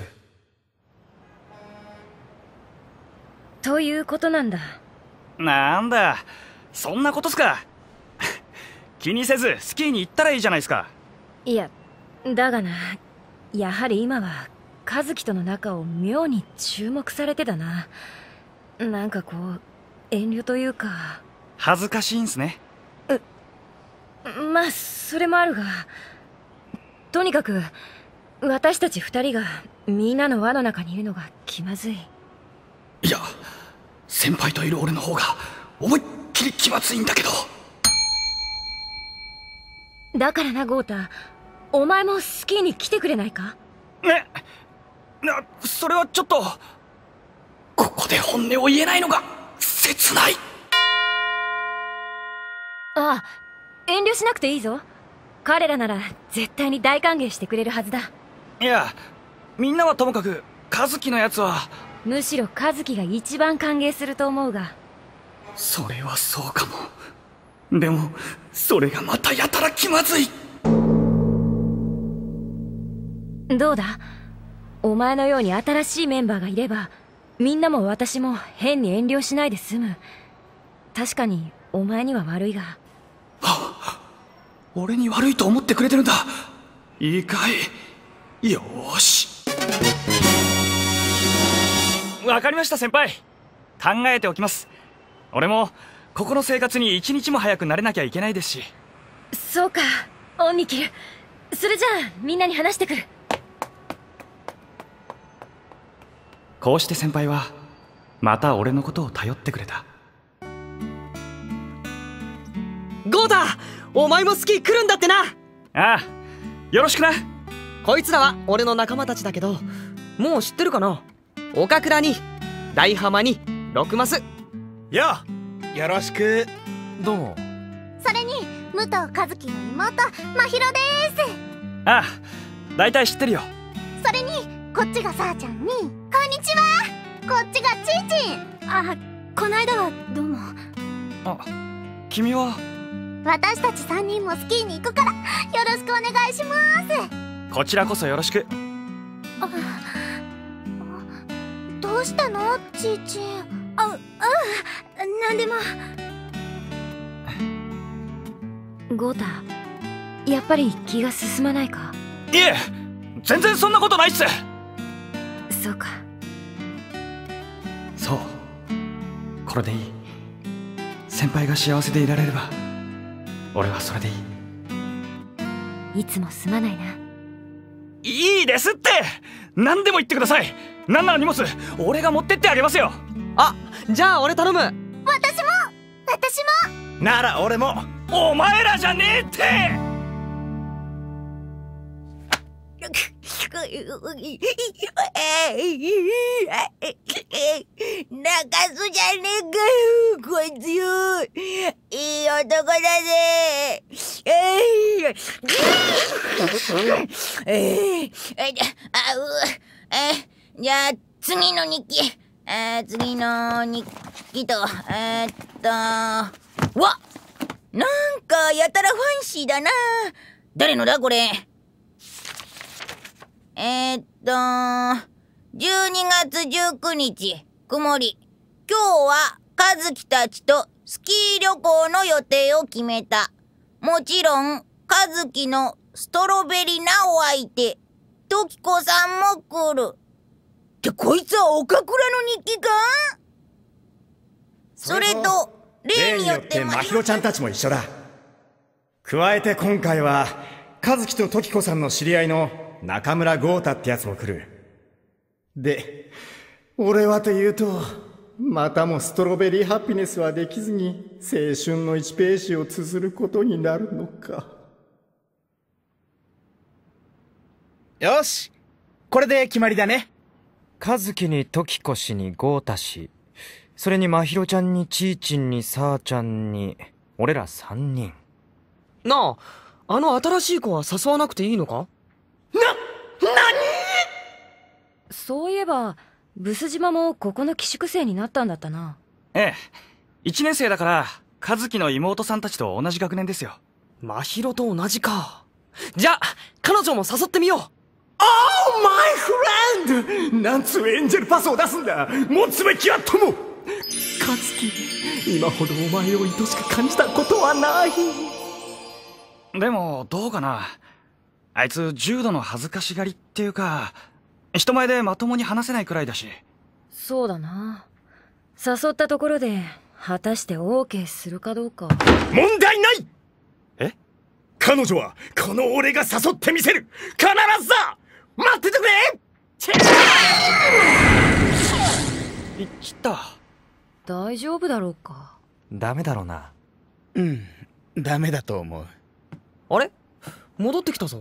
ということなんだ。 なんだ、そんなことっすか。気にせずスキーに行ったらいいじゃないですか。 いや、だがな、やはり今は和樹との仲を妙に注目されてだな。なんかこう遠慮というか。 恥ずかしいんすね。 うまあそれもあるが、とにかく私たち二人がみんなの輪の中にいるのが気まずい。 いや、先輩といる俺の方が思いっきり気まずいんだけど。 だからな豪太、お前もスキーに来てくれないか。 ね、な、それはちょっと。ここで本音を言えないのが切ない。 ああ、遠慮しなくていいぞ。彼らなら絶対に大歓迎してくれるはずだ。 いや、みんなはともかく和樹のやつは。 むしろ和樹が一番歓迎すると思うが。 それはそうかも。でもそれがまたやたら気まずい。 どうだ、お前のように新しいメンバーがいればみんなも私も変に遠慮しないで済む。確かにお前には悪いが。 はっ、俺に悪いと思ってくれてるんだ。いいかい。よーし。わかりました先輩。考えておきます。俺もここの生活に一日も早く慣れなきゃいけないですし。 そうか、恩に着る。それじゃあみんなに話してくる。 こうして先輩はまた俺のことを頼ってくれた。 豪太、お前もスキー来るんだってな。 ああ、よろしくな。 こいつらは俺の仲間たちだけど、もう知ってるかな。岡倉に大浜に六マス。 よう、よろしく。 どうも。 それに武藤和樹の妹真宙でーす。 ああ、だいたい知ってるよ。 それにこっちがさあちゃんに、こんにちは。こっちがちーちん。あ、こないだはどうも。 あ、君は。 私たちさんにんもスキーに行くからよろしくお願いします。 こちらこそよろしく。 あ、どうしたのちーちん。あ、うん、なんでも。 ゴータ、やっぱり気が進まないか？ いえ、全然そんなことないっす。 そうか。 そう、これでいい。先輩が幸せでいられれば俺はそれでいい。 いつもすまないな。 いいですって。何でも言ってください。なんなら荷物俺が持ってってあげますよ。 あ、じゃあ俺頼む。 私も私もなら俺も。 お前らじゃねえって。 泣かすじゃねえかよ、こいつよ。いい男だぜ。えい、えい、あう、え、じゃあ次の日記、えー、次の日記と、えー、っと、わっ、なんかやたらファンシーだな。誰のだこれ。えー、っと、じゅうにがつじゅうくにち、曇り。今日は和樹たちとスキー旅行の予定を決めた。もちろん、和樹のストロベリなお相手、トキコさんも来る。ってこいつは岡倉の日記か？それと、例によってまひろちゃんたちも一緒だ。加えて今回は和樹と時子さんの知り合いの中村豪太ってやつも来る。で俺はというとまたもストロベリーハピネスはできずに青春のいちページを綴ることになるのか。 よし、これで決まりだね。 和樹に時子氏に豪太氏、それにまひろちゃんにちーちんにさーちゃんに俺らさんにん。 なあ、あの新しい子は誘わなくていいのか？ な、なに？そういえばブス島もここの寄宿生になったんだったな。 ええ、いちねん生だから和樹の妹さんたちと同じ学年ですよ。 まひろと同じか。じゃあ彼女も誘ってみよう。 Oh my friend! なんつうエンジェルパスを出すんだ。持つべきは友。和樹、今ほどお前を愛しく感じたことはない。 でもどうかな。あいつ重度の恥ずかしがりっていうか、人前でまともに話せないくらいだし。 そうだな。誘ったところで果たして オーケー するかどうか。 問題ない。 え？ 彼女はこの俺が誘ってみせる。必ずだ。待っててくれ。 言っちった。 大丈夫だろうか。 ダメだろうな。 うん、ダメだと思う。 あれ？戻ってきたぞ。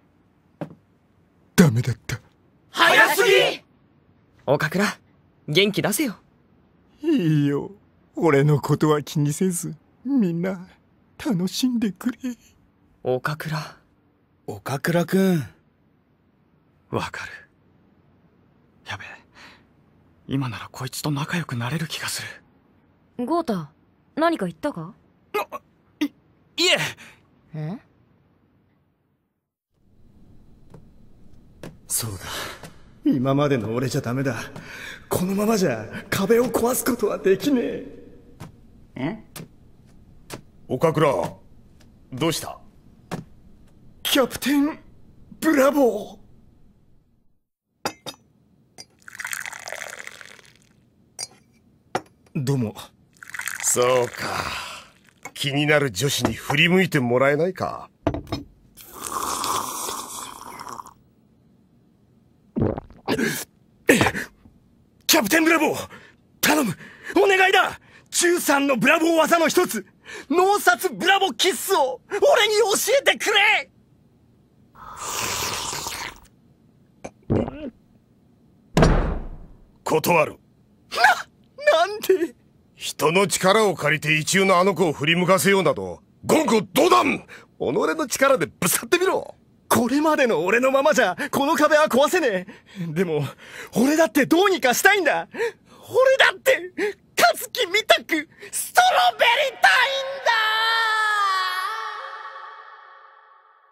ダメだった。 早すぎ！ 岡倉、元気出せよ。 いいよ。俺のことは気にせず、みんな楽しんでくれ。 岡倉。 岡倉くん。 わかる。やべえ。今ならこいつと仲良くなれる気がする。 豪太、何か言ったか？ い、いえ。 え？ そうだ。今までの俺じゃダメだ。このままじゃ壁を壊すことはできねえ。 ん？岡倉、どうした？ キャプテンブラボー。どうも。 そうか。気になる女子に振り向いてもらえないか。キャプテンブラボー、頼む、お願いだ。じゅうさんのブラボー技の一つ、脳殺ブラボーキッスを俺に教えてくれ。断る。 な、なんで？ 人の力を借りて一流のあの子を振り向かせようなど、言語道断。己の力でぶつかってみろ。 これまでの俺のままじゃこの壁は壊せねえ。でも俺だってどうにかしたいんだ。俺だって和樹みたくストロベリたいんだ。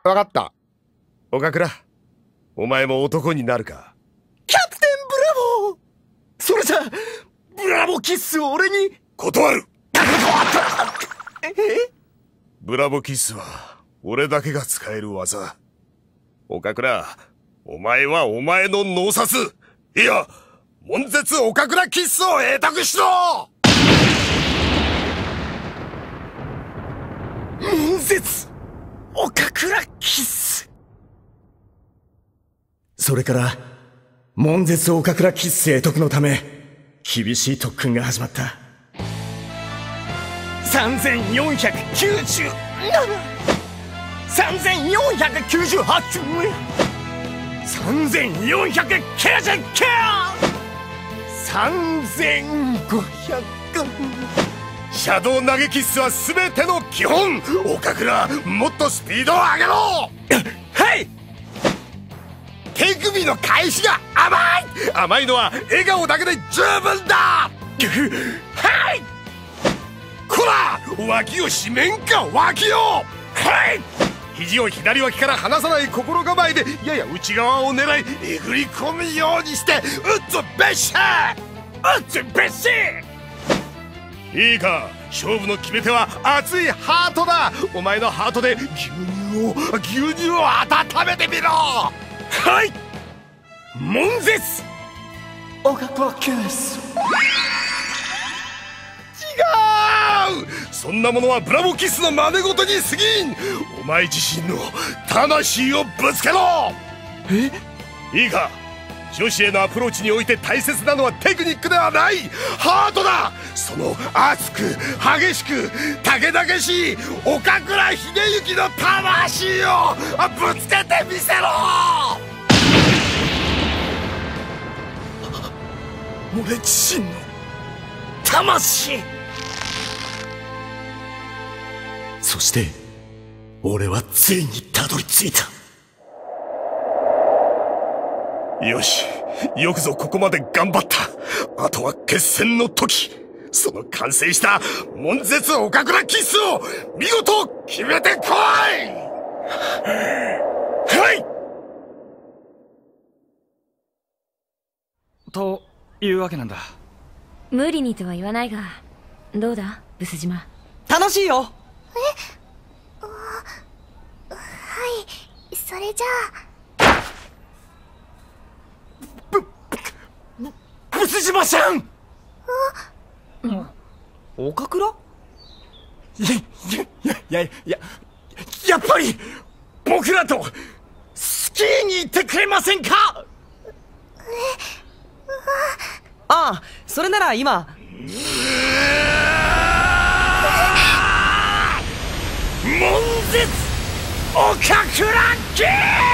わかった。岡倉、お前も男になるか。 キャプテンブラボー。それじゃあブラボーキッスを俺に。 断る。 え？ ブラボーキッスは俺だけが使える技。岡倉、お前はお前の脳殺、いや悶絶岡倉キッスを得得しろ。 悶絶岡倉キッス。それから悶絶岡倉キッス得得のため厳しい特訓が始まった。さんぜんよんひゃくきゅうじゅうなな、さんぜんよんひゃくきゅうじゅうはち、さんぜんよんひゃくきゅうじゅうきゅう、さんぜんごひゃく。 シャドウ投げキッスは全ての基本。岡倉、もっとスピードを上げろ。 はい。 手首の返しが甘い。甘いのは笑顔だけで十分だ。はい。こら、脇を締めんか、脇を。はい。肘を左脇から離さない心構えでやや内側を狙いえぐり込むようにして打つべし。打つべし。いいか、勝負の決め手は熱いハートだ。お前のハートで牛乳を牛乳を温めてみろ。はい。悶絶岡倉キッス。違う。そんなものはブラボーキッスの真似事に過ぎん。お前自身の魂をぶつけろ。え？いいか、女子へのアプローチにおいて大切なのはテクニックではない、ハートだ。その熱く激しくたけだけしい岡倉秀幸の魂をぶつけてみせろ。 俺自身の魂。そして俺はついにたどり着いた。 よし、よくぞここまで頑張った。あとは決戦の時、その完成した悶絶岡倉キッスを見事決めてこい。はい。 というわけなんだ。 無理にとは言わないが、どうだブス島。 楽しいよ。 え？あ、はい、それじゃあ。 ブス島さん。 あ、岡倉？ いやいやいやいや、やっぱり僕らとスキーに行ってくれませんか？ ああ、それなら今。 悶絶岡倉キッ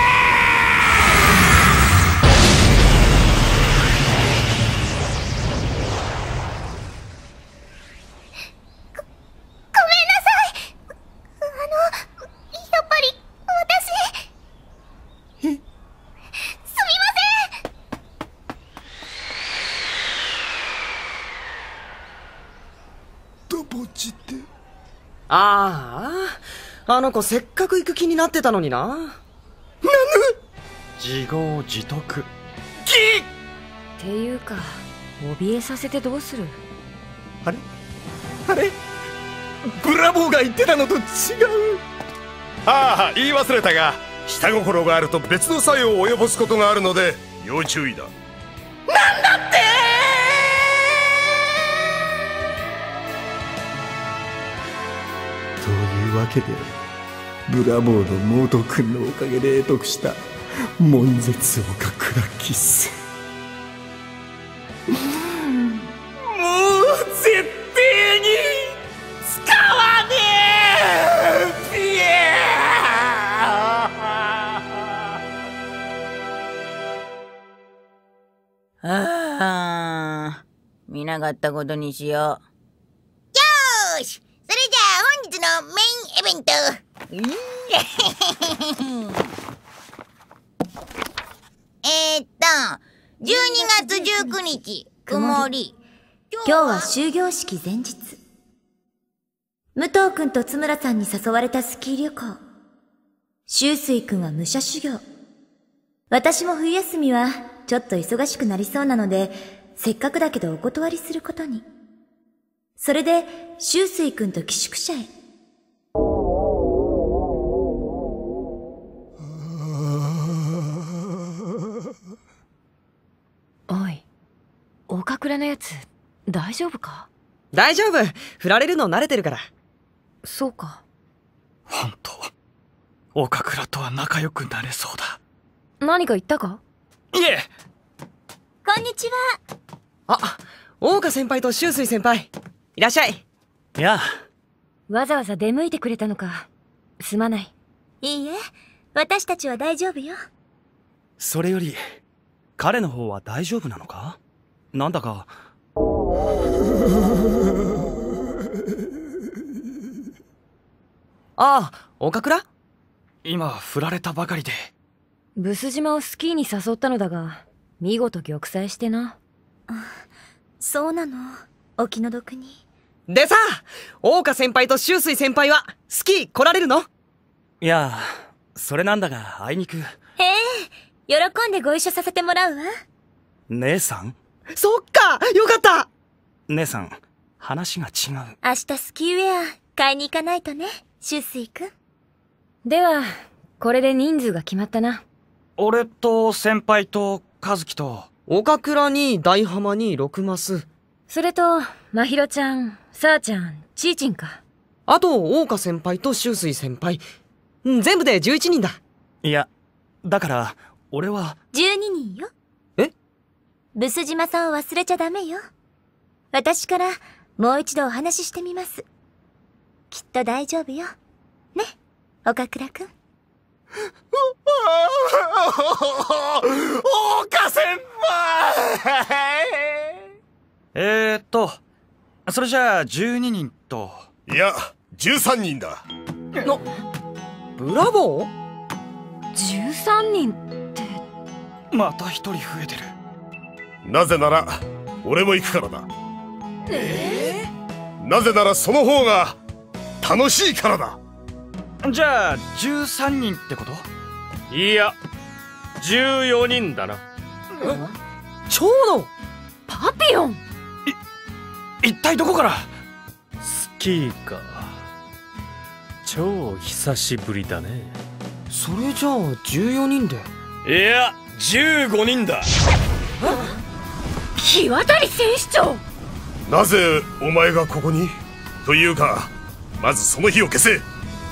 ああ、あの子せっかく行く気になってたのにな。なぬ？ 自業自得。 キッっていうか、怯えさせてどうする？ あれあれブラボーが言ってたのと違う。 ああ、言い忘れたが、下心があると別の作用を及ぼすことがあるので要注意だ。 なんだって？というわけでブラボーのモート君のおかげで得した悶絶岡倉キッス、もう絶対に使わねえ。ピエーああ、見なかったことにしよう。よーし、それじゃあ本日のメインイベント。えーっと、じゅうにがつじゅうくにち、曇り。 今日は終業式前日。武藤君と津村さんに誘われたスキー旅行。 秋水くんは武者修行。私も冬休みはちょっと忙しくなりそうなので、せっかくだけどお断りすることに。それで秋水くんと寄宿舎へ。 おい、岡倉のやつ大丈夫か？ 大丈夫。振られるの慣れてるから。 そうか。 本当岡倉とは仲良くなれそうだ。 何か言ったか？ いえ。 こんにちは。 あ、大岡先輩と秋水先輩、いらっしゃい。 いや。 わざわざ出向いてくれたのか。すまない。 いいえ、私たちは大丈夫よ。 それより彼の方は大丈夫なのか？なんだかああ、岡倉？ 今振られたばかりで。 ブス島をスキーに誘ったのだが、見事玉砕してな。 そうなの、お気の毒に。 でさ、大岡先輩と秋水先輩はスキー来られるの？ いや、それなんだがあいにく。 へえ、喜んでご一緒させてもらうわ。 姉さん？ そっか、よかった。 姉さん、話が違う。 明日スキーウェア買いに行かないとね、秋水くん。 では、これで人数が決まったな。 俺と先輩と和樹と岡倉に大浜に六マス。 それと、まひろちゃん、さーちゃん、ちーちんか。 あと、大岡先輩と秋水先輩。全部でじゅういちにんだ。 いや、だから、俺は。 じゅうににんよ。 え？ ブス島さんを忘れちゃダメよ。私からもう一度お話ししてみます。きっと大丈夫よ。ね、岡倉くん。 岡先輩えーっと、それじゃあじゅうににんと。 いや、じゅうさんにんだ。 な、ブラボー？ じゅうさんにんって。 また一人増えてる。 なぜなら、俺も行くからだ。 えー、なぜならその方が楽しいからだ。 じゃあじゅうさんにんってこと？ いや、じゅうよにんだな。 蝶野パピヨン。 い、一体どこから？ スキーか。超久しぶりだね。 それじゃあじゅうよにんで。 いや、じゅうごにんだ。 日渡り選手長。 なぜお前がここに？というか、まずその火を消せ。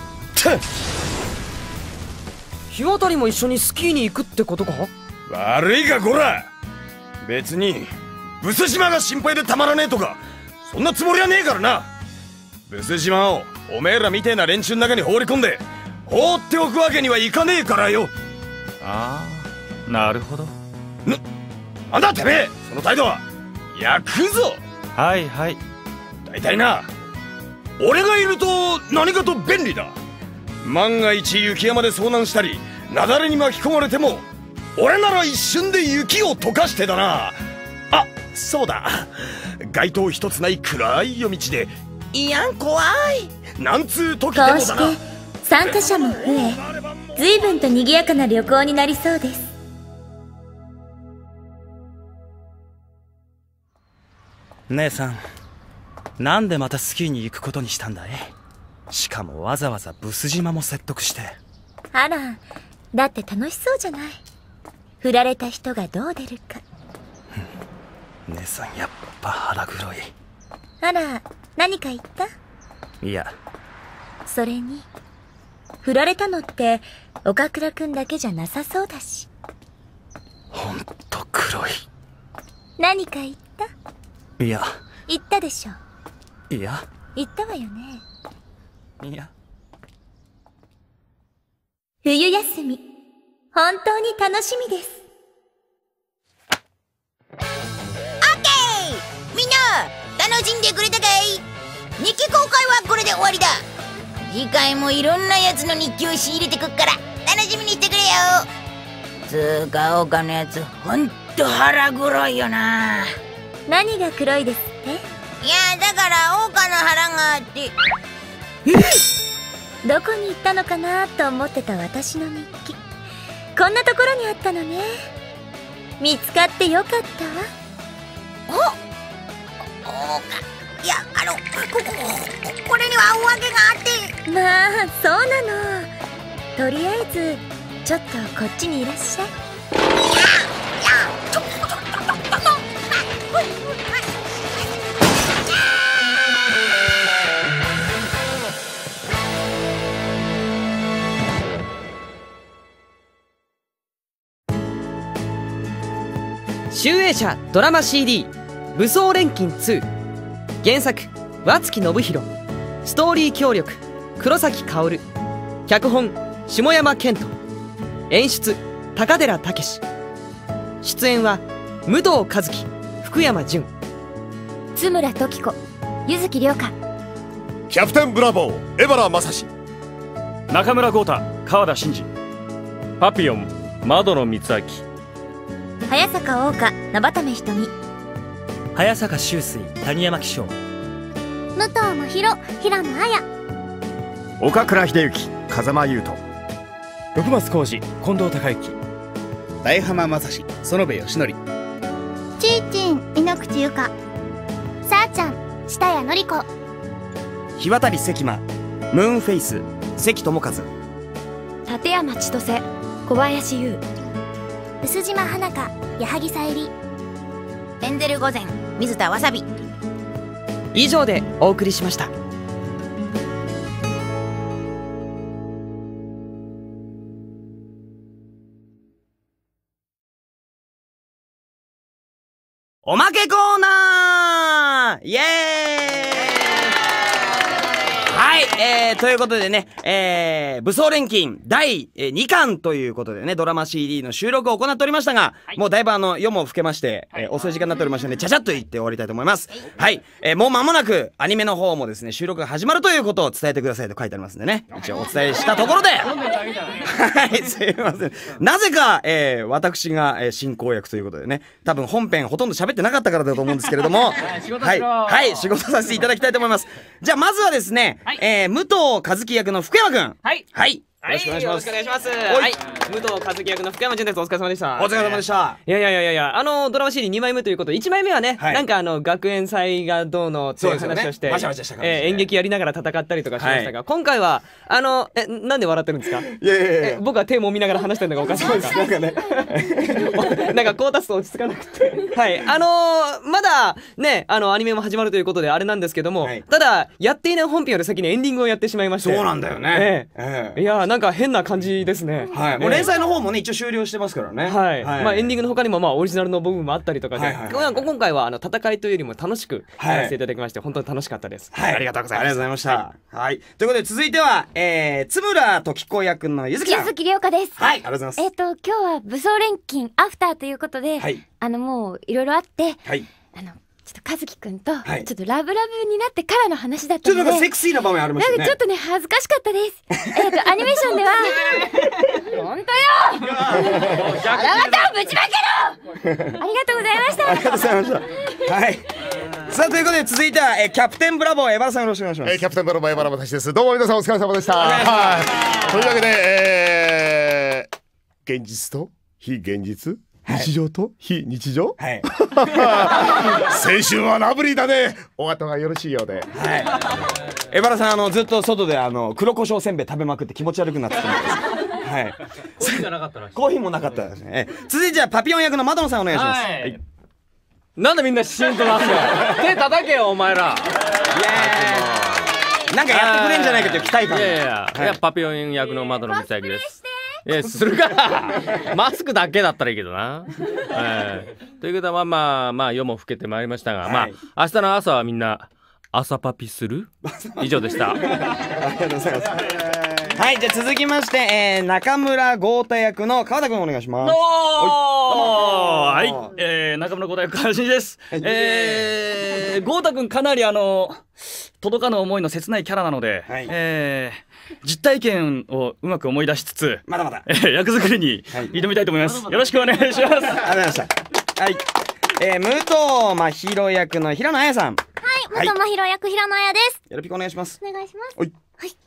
日渡りも一緒にスキーに行くってことか？ 悪いかこら。別にブス島が心配でたまらねえとかそんなつもりはねえからな。ブス島をおめえらみてえな連中の中に放り込んで放っておくわけにはいかねえからよ。 ああ、なるほど。 な、なんだてめえ、その態度は。焼くぞ。 はいはい。 大体な、俺がいると何かと便利だ。万が一雪山で遭難したり雪崩に巻き込まれても俺なら一瞬で雪を溶かしてだな。あ、そうだ、街灯一つない暗い夜道でいやん怖いなんつう時でもだな。 こうして参加者も増え、随分と賑やかな旅行になりそうです。 姉さん、なんでまたスキーに行くことにしたんだい？しかもわざわざブス島も説得して。 あら、だって楽しそうじゃない。振られた人がどう出るか。 姉さんやっぱ腹黒い。 あら、何か言った？ いや、 それに振られたのって岡倉くんだけじゃなさそうだし。 ほんと黒い。 何か言った？ いや。 言ったでしょ。 いや。 言ったわよね。 いや。 冬休み、本当に楽しみです。 オッケー、みんな楽しんでくれたかい？日記公開はこれで終わりだ。次回もいろんなやつの日記を仕入れてくっから楽しみにしてくれよ。つーか岡のやつほんと腹黒いよな。 何が黒いですって？ いや、だから岡の腹があって。 え？ どこに行ったのかなと思ってた私の日記、こんなところにあったのね。見つかってよかったわ。 おおかいや、あのこここれにはお訳があって。 まあそうなの。とりあえずちょっとこっちにいらっしゃい。 いやいやちょっとちょっとちょっと集英社ドラマ シーディー 武装錬金ツー、原作和月信弘、ストーリー協力黒崎薫、脚本下山健人、演出高寺武史、出演は武藤和樹、福山潤、 津村時子、柚木涼香、 キャプテンブラボー江原正史、 中村豪太、川田真二、 パピヨン窓野光明、 早坂桜花、名畑目瞳、 早坂修水、谷山紀章、 武藤真宙、平野綾、 岡倉秀之、風間優斗、 六松浩二、近藤孝之、 大浜正史、園部義則、 ちーちん、井ノ口優香、さあちゃん、下谷のり子、 日渡関間、ムーンフェイス、関智和、 立山千歳、小林優、 薄島花香、矢作さゆり、 エンゼル御前、水田わさび。 以上でお送りしました。 おまけコーナーイエーイ。はい、えー、ということでね、えー、武装錬金だいにかんということでね、ドラマ シーディー の収録を行っておりましたが、はい、もうだいぶあの夜も更けまして、はい、えー、遅い時間になっておりましたので、ちゃちゃっと言って終わりたいと思います。はい、はい、えー、もう間もなくアニメの方もですね、収録が始まるということを伝えてくださいと書いてありますんでね、一応お伝えしたところではい、すいません。なぜか、えー、私が、えー、進行役ということでね、多分本編ほとんど喋ってなかったからだと思うんですけれども、はい、はい、仕事させていただきたいと思います。じゃあまずはですね、はい、えー、武藤和樹役の福山くん。はい。はい。よろしくお願いします。 よろしくお願いします。はい。武藤和樹役の福山潤です。お疲れ様でした。 お疲れ様でした。 いやいやいやいや、あの、ドラマ シーディーにまいめということで、いちまいめはね、なんかあの、学園祭がどうのっていう話をして、演劇やりながら戦ったりとかしましたが、今回は、あの、え、なんで笑ってるんですか？いやいやいや。僕は手も見ながら話してるのがおかしいですか？なんかね。なんかこう立つと落ち着かなくて。はい。あのー、まだ、ね、あの、アニメも始まるということであれなんですけども、はい、ただ、やっていない本編より先にエンディングをやってしまいまして。 そうなんだよね。 ええ。いや、なんか変な感じですね。 はい。もう連載の方もね、一応終了してますからね。 はい。はい、まあ、エンディングの他にも、まあ、オリジナルの部分もあったりとかで、今回は、あの、戦いというよりも楽しくやらせていただきまして、はい、本当に楽しかったです。 はい。ありがとうございました。ありがとうございました。はい。ということで、続いては、えー、津村時子役の柚木さん。 柚木涼香です。 はい。ありがとうございます。 えっと、今日は武装錬金アフターということで、はい。あの、もう、いろいろあって、はい。あの、ちょっと和樹くんと、ちょっとラブラブになってからの話だったので、 ちょっとなんかセクシーな場面ありましたね。 なんかちょっとね、恥ずかしかったです。えっと、アニメーションでは、ほんとよあらまたぶちまけろありがとうございました。 ありがとうございました。はい。さあ、ということで続いては、えー、キャプテンブラボー江原さんよろしくお願いします。 えー、キャプテンブラボー江原正史です。どうも皆さんお疲れ様でした。はい。というわけで、えー、現実と非現実、日常と非日常、はい、青春はラブリーだね。お後がよろしいようで、はい、 江原さん、あのずっと外であの黒胡椒せんべい食べまくって気持ち悪くなってたんです。はい。 コーヒーがなかったらしい。 コーヒーもなかったですね。続いてはパピヨン役の窓野さんお願いします。はいはい、 なんでみんなシーンとなって手叩けよお前ら。 イエーイ。なんかやってくれんじゃないかという期待感。 いやいやいや、はい、いやパピヨン役の窓野光明です。いや、するからマスクだけだったらいいけどな。えー、ということはまあまあ夜も更けてまいりましたが、はい、まあ明日の朝はみんな朝パピする以上でした。ありがとうございます。はい、じゃあ続きまして、えー、中村豪太役の川田君お願いします。 はい、えー、中村豪太役川田真二です。えー、豪太君かなりあの届かぬ思いの切ないキャラなので、はい、えー、実体験をうまく思い出しつつ、 まだまだ、 えー、役作りに挑みたいと思います。はい、よろしくお願いします。ありがとうございました。はい、えー、武藤真宙役の平野綾さん。 はい、武藤真宙役平野綾です。 よろしくお願いします。 お願いします。 はい。 はい。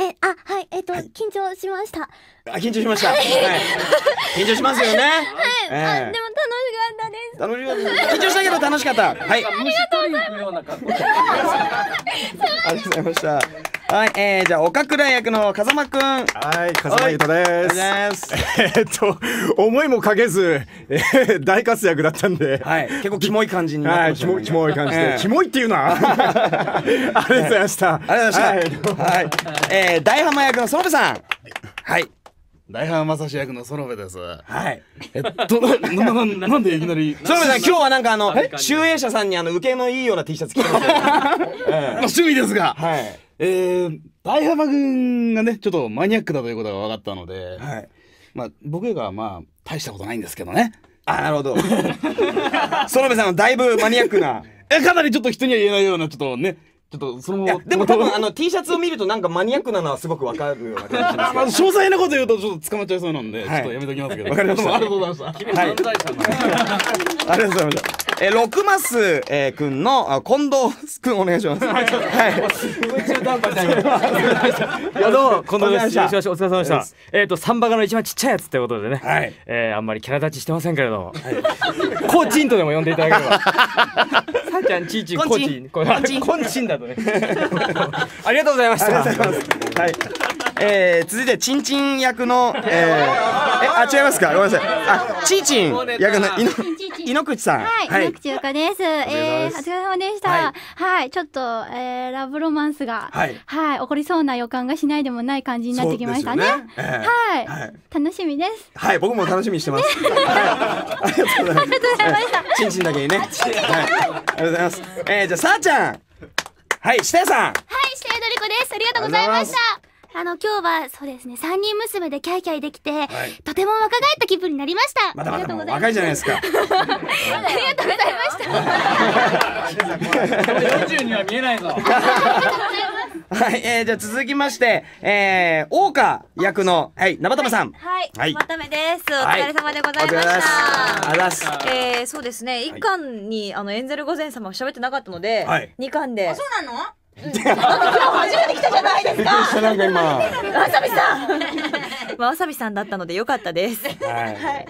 え、あ、はい、えっと、緊張しました。 あ、緊張しました。はい。緊張しますよね。はい。 あ、でも楽しかったです。 楽しかった。緊張したけど楽しかった。はい。 ありがとうございます。 ありがとうございました。はい、えー、じゃあ岡倉役の風間くん。はい、風間優斗です。えっと思いもかけず、えー、大活躍だったんで、 はい、結構キモい感じになってましたね。 はい、キモい感じで、キモいっていうな。ありがとうございました。 ありがとうございました。はい、えー、大浜役の園部さん。はい。 大浜正史役の園部です。 はい。 えっと、な、な、な、なんでいきなり。 園部さん、今日はなんかあの、集英社さんにあの、受けのいいような T シャツ着てますよ。 趣味ですが。 はい。 えー、大浜君がね、ちょっとマニアックだということが分かったので、はい。まあ、僕がまあ、大したことないんですけどね。 あ、なるほど。園部さんはだいぶマニアックな。 え、かなりちょっと人には言えないような、ちょっとね、ちょっとそのでも多分あの T シャツを見るとなんかマニアックなのはすごくわかるような感じですけど。 詳細なこと言うとちょっと捕まっちゃいそうなんで、ちょっとやめときますけど。 わかりました。 ありがとうございました。君犯罪者な。ありがとうございました。え、六マスくんの近藤くんお願いします。はい。 すごい中途半端だよ。いやどうも近藤です。よろしくお願いします。お疲れ様でした。えっとサンバカの一番ちっちゃいやつってことでね。はい。えあんまりキャラ立ちしてませんけれども。コーチンとでも呼んでいただければ。さあちゃんちいちんコーチン。コンチンだとね。ありがとうございました。 ありがとうございます。はい。えー、続いてチンチン役の、えー、え、あ、違いますか、ごめんなさい。あ、チーチン役のいの井ノ口さん。 はい、井ノ口ゆかです。えー、お疲れ様でした。はい、ちょっと、えー、ラブロマンスが、はい、はい、起こりそうな予感がしないでもない感じになってきましたね。はい、楽しみです。 はい、僕も楽しみにしてます。ありがとうございます。チンチンだけにね。はい、ありがとうございます。えー、じゃあ、さあちゃん。はい、下谷さん。 はい、下谷のりこです。ありがとうございました。あの、今日は、そうですね、三人娘でキャイキャイできて、はい、とても若返った気分になりました。 まだまだ若いじゃないですか。 ありがとうございました。よんじゅうには見えないぞ。 はい、えー、じゃあ続きまして、えー、大岡役の、はい、生玉さん。 はい、はい、生玉です。お疲れ様でございました。 ありがとうございます。 えー、そうですね、一巻に、あの、エンゼル御前様が喋ってなかったので、はい、二巻で。 あ、そうなの？今日初めて来たじゃないですか。 なんか今わさびさん。 まあわさびさんだったので良かったです。 はい。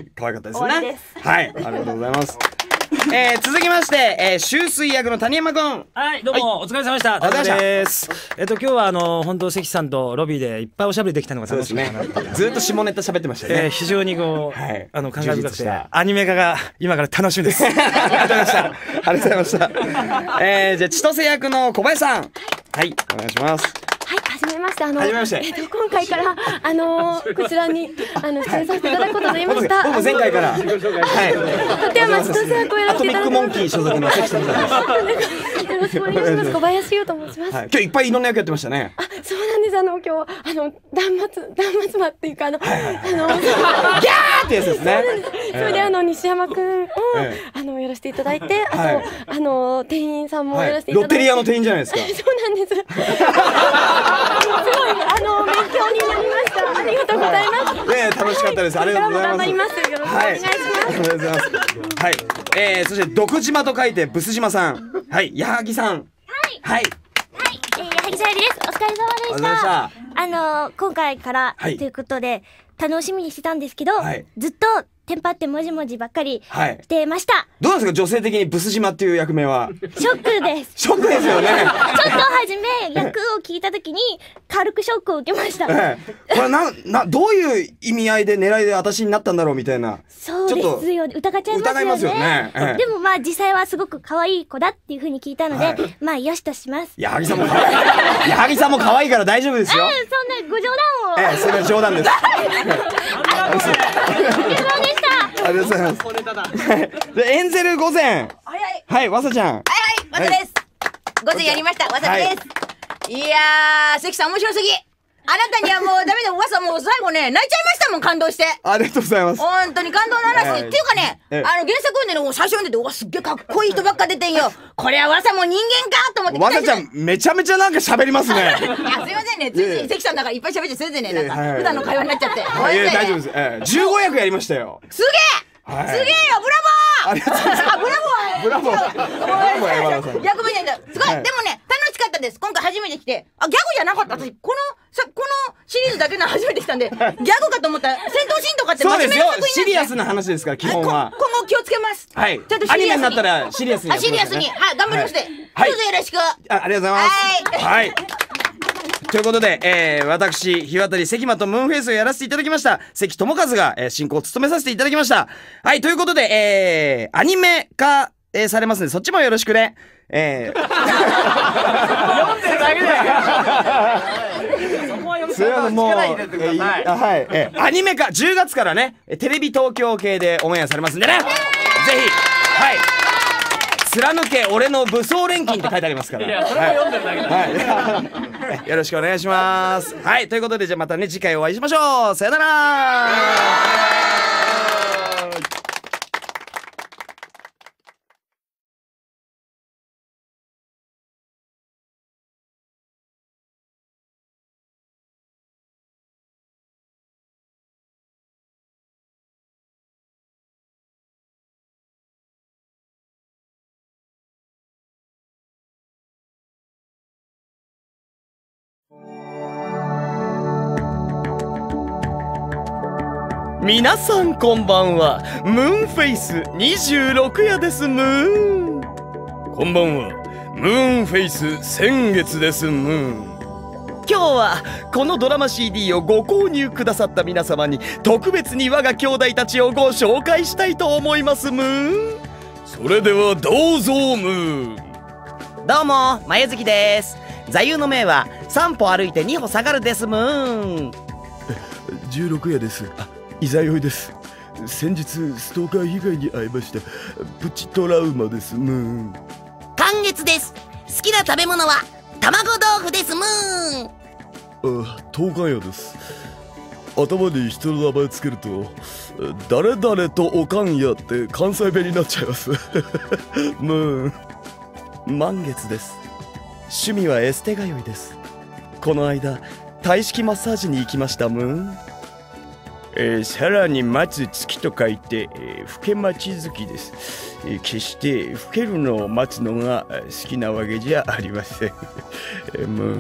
可愛かったですね。はい。ありがとうございます。えー、続きまして、えー、秋水役の谷山くん。 はい、どうも、お疲れ様でした。 お疲れ様です。えっと、今日は、あの、本当関さんとロビーでいっぱいおしゃべりできたのが楽しかったな。 ずっと下ネタ喋ってましたね。 えー、非常にこう、はい、あの、感慨深くて、アニメ化が今から楽しみです。ありがとうございました。 ありがとうございました。えー、じゃあ、千歳役の小林さん。はい、お願いします。 はい、はじめまして。あの、 はじめまして。 えっと、今回から、あのー、こちらに、あの、出演させていただくことになりました。 僕も前回から。はい。 立山千歳役をやらせていただきます。 アトミックモンキー所属の関さんです。 よろしくお願いします。小林優と申します。 今日いっぱいいろんな役やってましたね。 あ、そうなんです。あの、今日、あの、断末、断末魔っていうか、あの、あの、ギャーってやつですね。 それで、あの、西山くんを、あの、やらせていただいて、あと、あの、店員さんもやらせていただいて。 ロッテリアの店員じゃないですか。 そうなんです。すごい、あの、勉強になりました。ありがとうございます。 ね、楽しかったです。ありがとうございます。 頑張ります。よろしくお願いします。 ありがとうございます。はい。えー、そして、毒島と書いて、ブス島さん。はい、矢作さん。はい。はい。 はい、えー、矢作さゆりです。お疲れ様でした。 お疲れ様でした。 あの、今回から、ということで、楽しみにしてたんですけど、ずっと、テンパってもじもじばっかりしてました。 どうなんですか、女性的にブス島っていう役名は。 ショックです。 ショックですよね。ちょっと初め役を聞いたときに軽くショックを受けました。 ええ、これななどういう意味合いで狙いで私になったんだろうみたいな。 そうですよね。疑っちゃいますよね。 疑いますよね。ええ、 でもまあ実際はすごく可愛い子だっていう風に聞いたので、はい、まあよしとします。 矢作さんも可愛い。矢作さんも可愛いから大丈夫ですよ。 あ、そんなご冗談を。 ええ、それは冗談です。 ありがとうございました。 ありがとうございます。で、エンゼル御前。はい、わさちゃん。はいはい、わさです。御前やりました、わさです。いやー、関さん面白すぎ。あなたにはもうダメだ、わさもう最後ね、泣いちゃいましたもん、感動して。 ありがとうございます。 本当に感動の嵐。っていうかね、あの、原作読んでね、最初読んでて、うわ、すっげえかっこいい人ばっか出てんよ。これはわさも人間かと思って。 わさちゃん、めちゃめちゃなんか喋りますね。いや、すいませんね。ついつい関さんだからいっぱい喋って、すいませんね。なんか、普段の会話になっちゃって。 いや、大丈夫です。じゅうご役やりましたよ。 すげえすげえよ、ブラボー。 ありがとうございます。 ブラボーブラボー。 役目なんだ。すごい。でもね、楽しかったです。今回初めて来て。あ、ギャグじゃなかった。私、この、さ、このシリーズだけの初めて来たんで、ギャグかと思ったら、戦闘シーンとかって真面目な作品なんですね。 シリアスな話ですから、基本は。 今後気をつけます。 はい。 ちょっとアニメになったらシリアスに。 あ、シリアスに。はい、頑張りますね。どうぞよろしく。あ、 ありがとうございます。はい。ということで、えー、私、日渡り関間とムーンフェイスをやらせていただきました、関智和が、えー、進行を務めさせていただきました。はい、ということで、えー、アニメ化、えー、されますので、そっちもよろしくね。えー、読んでるだけでそこは読み方を力入れてください。 はい、えー、アニメ化、じゅうがつからね、テレビ東京系でオンエアされますんでね。ぜひ、はい。貫け俺の武装錬金って書いてありますから。 いや、それも読んでるだけだ。 はい、よろしくお願いします。はい、ということで、じゃあまたね、次回お会いしましょう。さよなら。皆さんこんばんは。ムーンフェイスにじゅうろく夜ですムーン。 こんばんは。ムーンフェイス先月ですムーン。 今日はこのドラマ シーディー をご購入くださった皆様に特別に我が兄弟たちをご紹介したいと思いますムーン。 それではどうぞムーン。 どうも眉月です。座右の銘はさん歩歩いてに歩下がるですムーン。 じゅうろく夜です。いざよいです。先日ストーカー被害に遭いましたプチトラウマですムーン。 寒月です。好きな食べ物は卵豆腐ですムーン。 あ、東海夜です。頭に人の名前つけると誰々とおかんやって関西弁になっちゃいますムーン。満月です。趣味はエステ通いです。この間体式マッサージに行きましたムーン。 えー、さらに待つ月と書いて、えー、老け待ち月です、えー、決して老けるのを待つのが好きなわけじゃありませんえー、も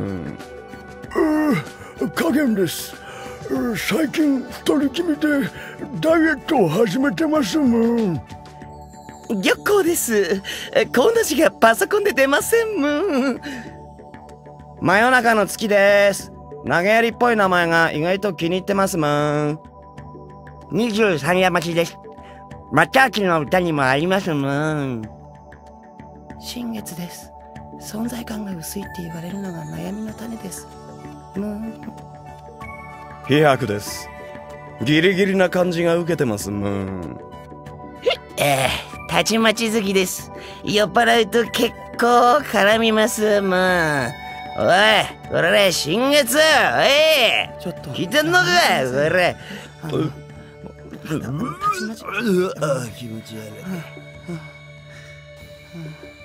う加減です。最近太り気味でダイエットを始めてますもん。 玉光です。こんな字がパソコンで出ませんもん。真夜中の月です。投げやりっぽい名前が意外と気に入ってますもん。にじゅうさん夜待ちです。また秋の歌にもありますもん。新月です。存在感が薄いって言われるのが悩みの種ですもん。 飛白です。ギリギリな感じが受けてますもん。 ええー、たちまち月です。酔っ払うと結構絡みますもん。おい、これ新月、おい、ちょっと聞いてんのか、これ。うわ、気持ち悪い。